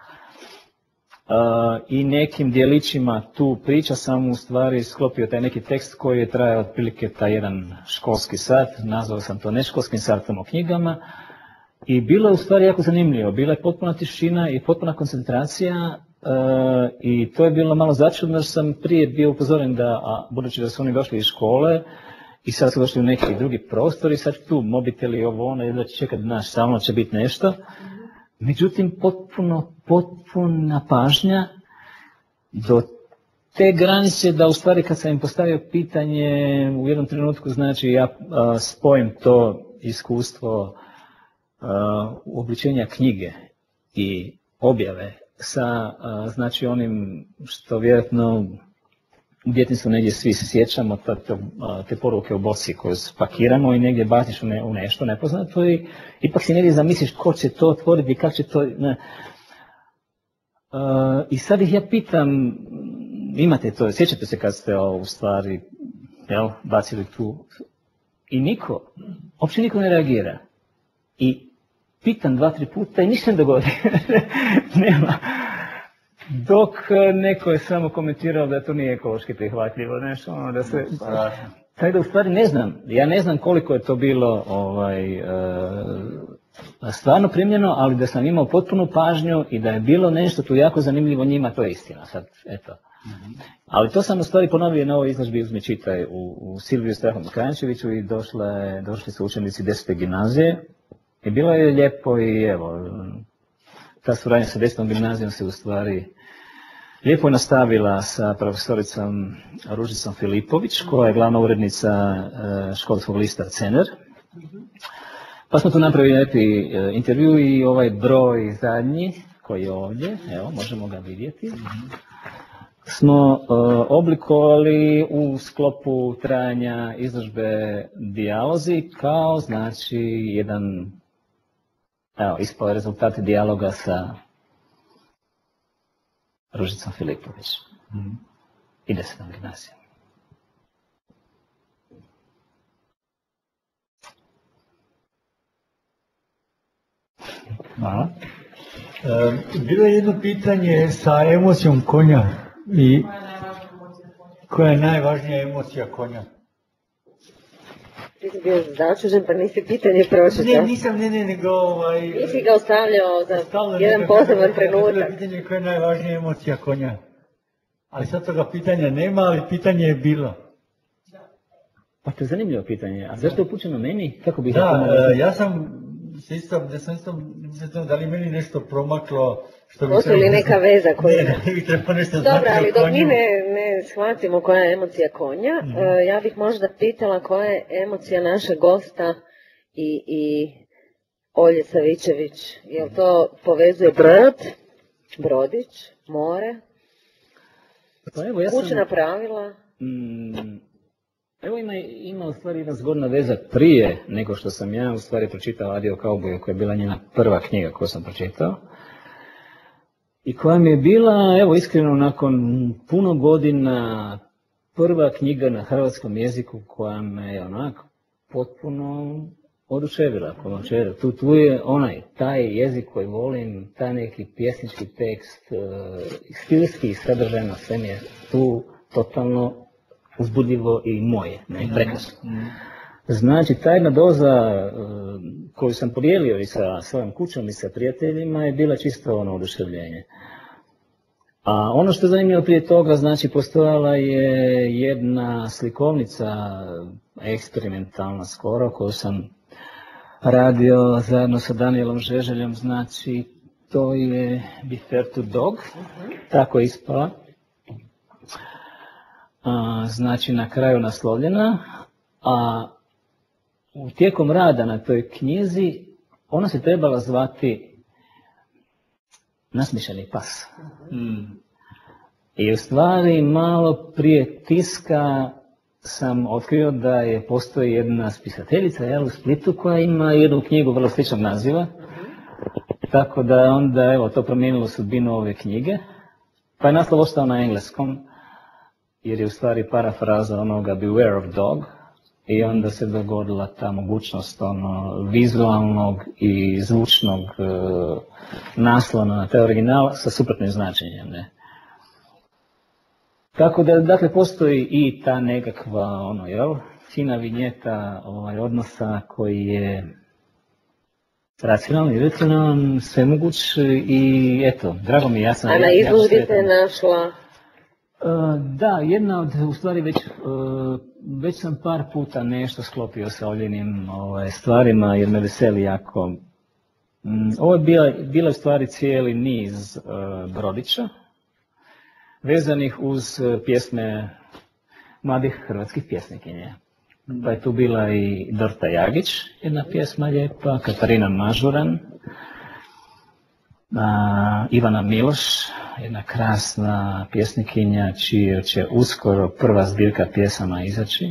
i nekim dijelićima tu priča sam u stvari sklopio taj neki tekst koji je trajao otprilike taj jedan školski sat, nazvao sam to neškolskim satom o knjigama i bilo je u stvari jako zanimljivo, bila je potpuna tišina i potpuna koncentracija. Uh, i to je bilo malo začudno jer sam prije bio upozoren da, a, budući da su oni došli iz škole i sad su došli u neki drugi prostor i sad tu mobiteli ovo ono, jedva će čekati naš, samo će biti nešto. Međutim, potpuno, potpuna pažnja do te granice da u stvari kad sam im postavio pitanje u jednom trenutku, znači ja a, spojim to iskustvo a, uobličenja knjige i objave sa znači onim što vjerojatno u djetinjstvu negdje svi se sjećamo, te, te poruke u boci koje spakiramo i negdje baciš u, ne, u nešto nepoznato i ipak si negdje zamisliš ko će to otvoriti i kako će to... Ne. Uh, I sad ih ja pitam, imate to, sjećate se kad ste u stvari jel, bacili tu i niko, uopće niko ne reagira. I pitam dva, tri puta i ništa ne dogodi. Nema. Dok neko je samo komentirao da to nije ekološki prihvatljivo, nešto ono da se... Tako da u stvari ne znam, ja ne znam koliko je to bilo ovaj, stvarno primljeno, ali da sam imao potpunu pažnju i da je bilo nešto tu jako zanimljivo njima, to je istina sad, eto. Ali to sam u stvari ponovio na ovoj izložbi Uzmi čitaj u, u Silviju Strahom Kranjčeviću i došle, došli su učenici desete gimnazije. I bilo je lijepo i evo, ta suradnja sa desetom gimnazijom se u stvari lijepo nastavila sa profesoricom Ružicom Filipović, koja je glavna urednica školskog lista Cener. Pa smo tu napravili neki intervju i ovaj broj zadnji, koji je ovdje, evo, možemo ga vidjeti, smo oblikovali u sklopu trajanja izložbe Dijalozi kao znači jedan, evo, ispao je rezultat dijaloga sa Ružicom Filipović mm. i desetom gimnazijom. Hvala. E, bilo je jedno pitanje sa emocijom konja i koja je najvažnija emocija konja? Ti si bio začuđen pa nisi pitanje pročitao. Ne, nisam, ne, ne, nego ovaj... Nisi ga ostavljao za jedan poseban trenutak. Pitanje koja je najvažnija emocija konja. Ali sad toga pitanja nema, ali pitanje je bilo. Pa to je zanimljivo pitanje. A zašto je upućeno meni? Kako bih da, e, ja sam se isto, da sam isto, da li meni nešto promaklo, što bi postoji li neka veza koja... Ne, ne bi trebao nešto Dobro, znati ali o dok konju. mi ne, ne shvatimo koja je emocija konja, Mhm. e, ja bih možda pitala koja je emocija našeg gosta i, i Olje Savičević. Jel to povezuje brod, brodić, more, Pa evo, ja sam... kućna pravila? Mm, evo ima, ima u stvari jedna zgodna veza prije nego što sam ja u stvari pročitao Adio Kauboju, koja je bila njena prva knjiga koju sam pročitao. I koja mi je bila, evo iskreno, nakon puno godina prva knjiga na hrvatskom jeziku koja me je onako potpuno oduševila. Tu, tu je onaj, taj jezik koji volim, taj neki pjesnički tekst, stilski i sadržajno, sve mi je tu totalno uzbudljivo i moje, ne, prekrasno. Znači, ta jedna doza koju sam podijelio i sa svojom kućom i sa prijateljima je bila čisto ono oduševljenje. A ono što je zanimljivo prije toga, znači, postojala je jedna slikovnica eksperimentalna skoro, koju sam radio zajedno sa Danielom Žeželjom, znači, to je Be Fair to Dog, tako je ispala. A, znači, na kraju naslovljena, a u tijekom rada na toj knjizi ona se trebala zvati Nasmišljeni pas. Mm. I u stvari malo prije tiska sam otkrio da je postoji jedna spisateljica, jel, u Splitu, koja ima jednu knjigu vrlo sličnog naziva. Tako da onda, evo, to promijenilo sudbinu ove knjige. Pa je naslov ostao na engleskom, jer je u stvari parafraza onoga Beware of Dog. I onda se dogodila ta mogućnost ono, vizualnog i zvučnog e, naslona na taj original sa suprotnim značenjem. Ne? Tako da, dakle, postoji i ta nekakva, ono, jel, fina vinjeta ovaj, odnosa koji je racionalan i racionalan, svemoguć i eto, drago mi, ja sam... A na izložbi te našla... Uh, da, jedna od, u stvari već, uh, već sam par puta nešto sklopio sa Oljenim ovaj, stvarima jer me veseli jako. Um, ovo je bila, bila u stvari cijeli niz uh, brodića vezanih uz uh, pjesme mladih hrvatskih pjesnikinja. Pa je tu bila i Dorta Jagić, jedna pjesma lijepa, Katarina Mažuran, a, Ivana Miloš, jedna krasna pjesnikinja čija će uskoro prva zbirka pjesama izaći.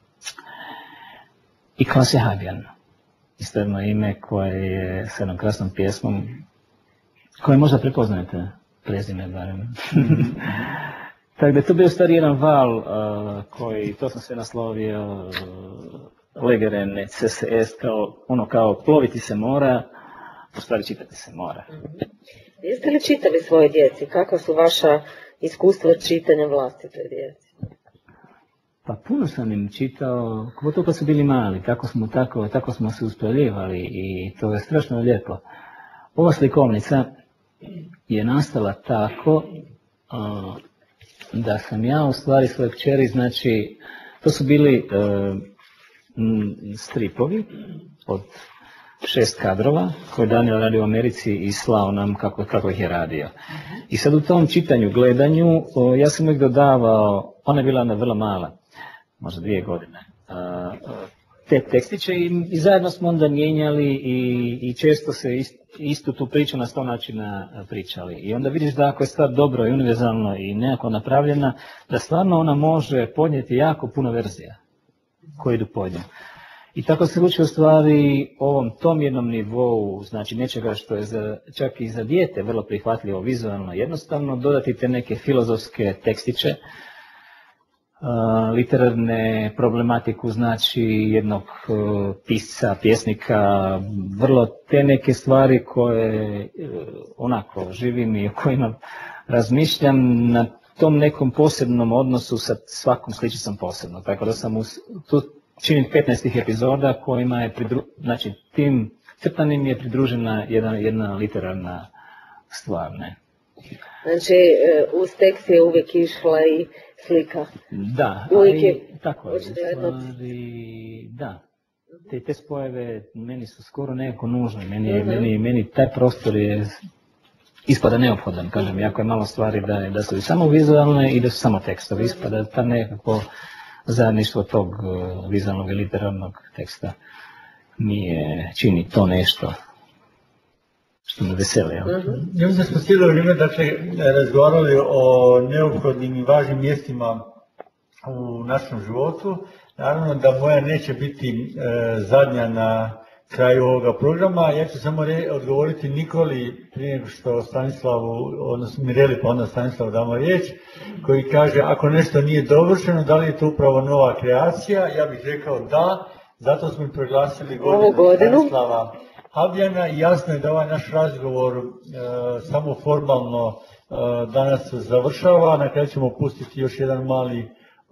I Klase Habjan, isto jedno ime koje je s jednom krasnom pjesmom, koje možda prepoznajete, prezime barem. Tako da je to bio stari jedan val uh, koji, to sam sve naslovio, uh, Legeren, C S S, kao, ono kao ploviti se mora, u stvari čitati se mora. Jeste li čitali svoje djeci? Kakva su vaša iskustva čitanja vlastite djeci? Pa puno sam im čitao, pogotovo kad su bili mali, tako smo, tako, tako smo se uspoređivali i to je strašno lijepo. Ova slikovnica je nastala tako uh, da sam ja u stvari svoje kćeri, znači, to su bili uh, m, stripovi od šest kadrova koje Daniel radio u Americi i slao nam kako, kako ih je radio. I sad u tom čitanju, gledanju, uh, ja sam uvijek dodavao, ona je bila onda vrlo mala, možda dvije godine, uh, te tekstiće i, i zajedno smo onda mijenjali i, i često se ist, istu tu priču na sto načina pričali. I onda vidiš da ako je stvar dobro i univerzalno i nekako napravljena, da stvarno ona može podnijeti jako puno verzija koje idu pod njom. I tako se uči u stvari ovom tom jednom nivou, znači nečega što je za, čak i za dijete vrlo prihvatljivo vizualno jednostavno, dodati te neke filozofske tekstiće, Uh, literarne problematiku, znači jednog uh, pisca, pjesnika, vrlo te neke stvari koje uh, onako živim i o kojima razmišljam na tom nekom posebnom odnosu sa svakom sličicom posebno. Tako da sam us, tu činim petnaest epizoda kojima je, pridru, znači tim crtanim je pridružena jedna, jedna literarna stvar, ne? Znači, uz tekst je uvijek išla i slika. Da, uvijek je, ali tako je, stvari, da. Te, te spojeve meni su skoro nekako nužne, meni, uh-huh. meni, meni taj prostor je ispada neophodan, kažem, jako je malo stvari da, da su i samo vizualne i da su samo tekstovi, ispada ta nekako zajedništvo tog uh, vizualnog i literarnog teksta mi je, čini to nešto što me veseli. Uh-huh. Ja mislim da smo cijelo vrijeme dakle, razgovarali o neophodnim i važnim mjestima u našem životu. Naravno da moja neće biti e, zadnja na kraju ovoga programa. Ja ću samo re, odgovoriti Nikoli prije nego što Stanislavu, odnosno Mireli pa onda Stanislavu damo riječ, koji kaže ako nešto nije dovršeno, da li je to upravo nova kreacija? Ja bih rekao da, zato smo i proglasili godinu Stanislava Habjana i jasno je da ovaj naš razgovor e, samo formalno e, danas završava. Na kraju ćemo pustiti još jedan mali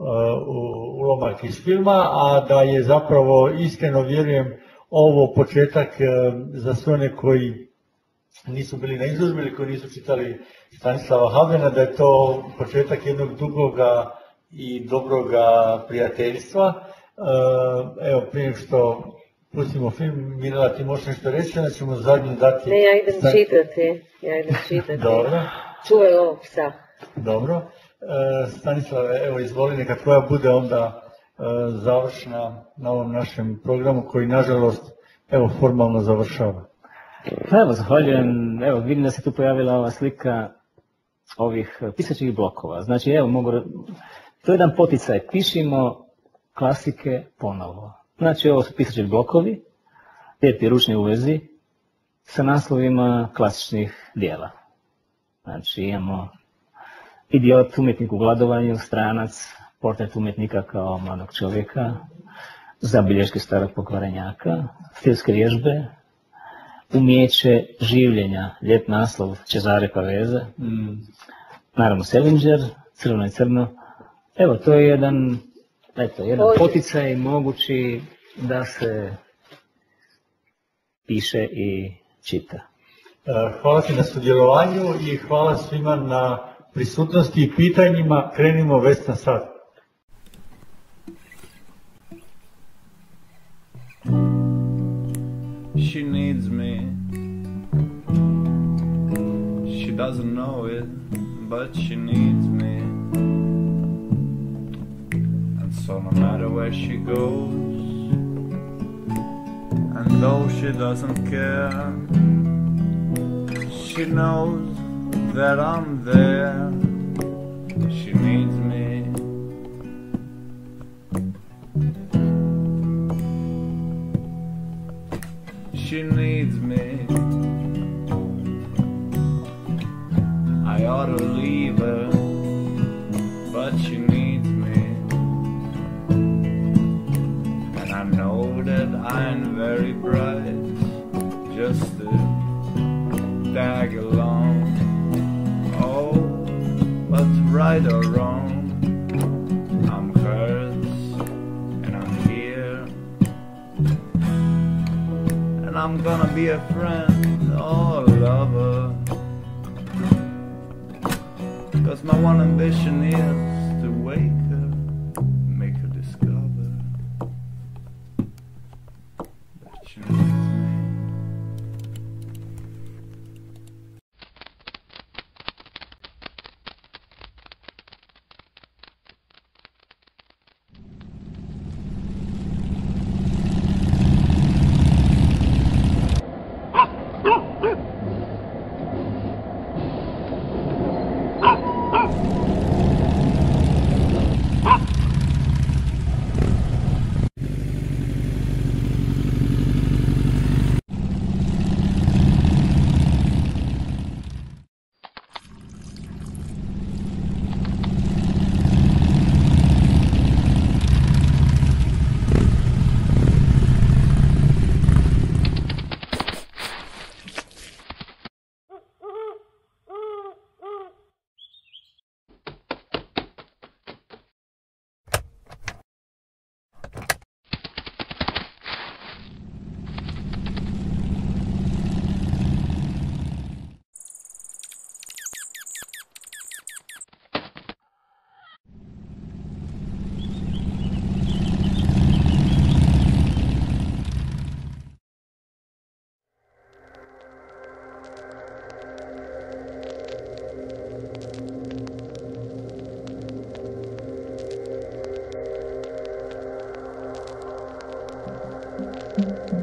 ulomak iz filma, a da je zapravo, iskreno vjerujem, ovo početak za sve one koji nisu bili na izložbi ili koji nisu čitali Stanislava Habjana, da je to početak jednog dugoga i dobroga prijateljstva. Evo, prije što pustimo film, Mirela, ti možeš nešto reći, onda ćemo zadnju dati... Ne, ja idem Stan... čitati, ja idem čitati. Dobro. Čuvaj ovog psa. Dobro. Stanislave, evo izvoli, neka tvoja bude onda e, završna na ovom našem programu koji nažalost evo formalno završava. Evo, zahvaljujem, evo vidim da se tu pojavila ova slika ovih pisaćih blokova. Znači evo mogu, to je jedan poticaj, pišimo klasike ponovo. Znači ovo su pisaći blokovi, lijepi ručni uvezi sa naslovima klasičnih dijela. Znači imamo Idiot, umjetnik u gladovanju, Stranac, portret umjetnika kao mladog čovjeka, Zabilješke starog pokvarenjaka, stilske vježbe, Umijeće življenja, lijep naslov Cesare Pavese, mm. naravno Salinger, Crveno i crno. Evo, to je jedan, eto, jedan poticaj mogući da se piše i čita. Hvala ti na sudjelovanju i hvala svima na prisutnosti i pitanjima. Krenimo Vesna sad. She needs me. She doesn't know it, but she needs me. And so no matter where she goes, and though she doesn't care, she knows that I'm there. She needs me. She needs me. I ought to leave her, but she needs me. And I know that I'm very bright, just to tag along. Oh, but right or wrong, I'm hers, and I'm here. And I'm gonna be a friend or a lover, 'cause my one ambition is to wake her, make her discover that she needs me. Hvala.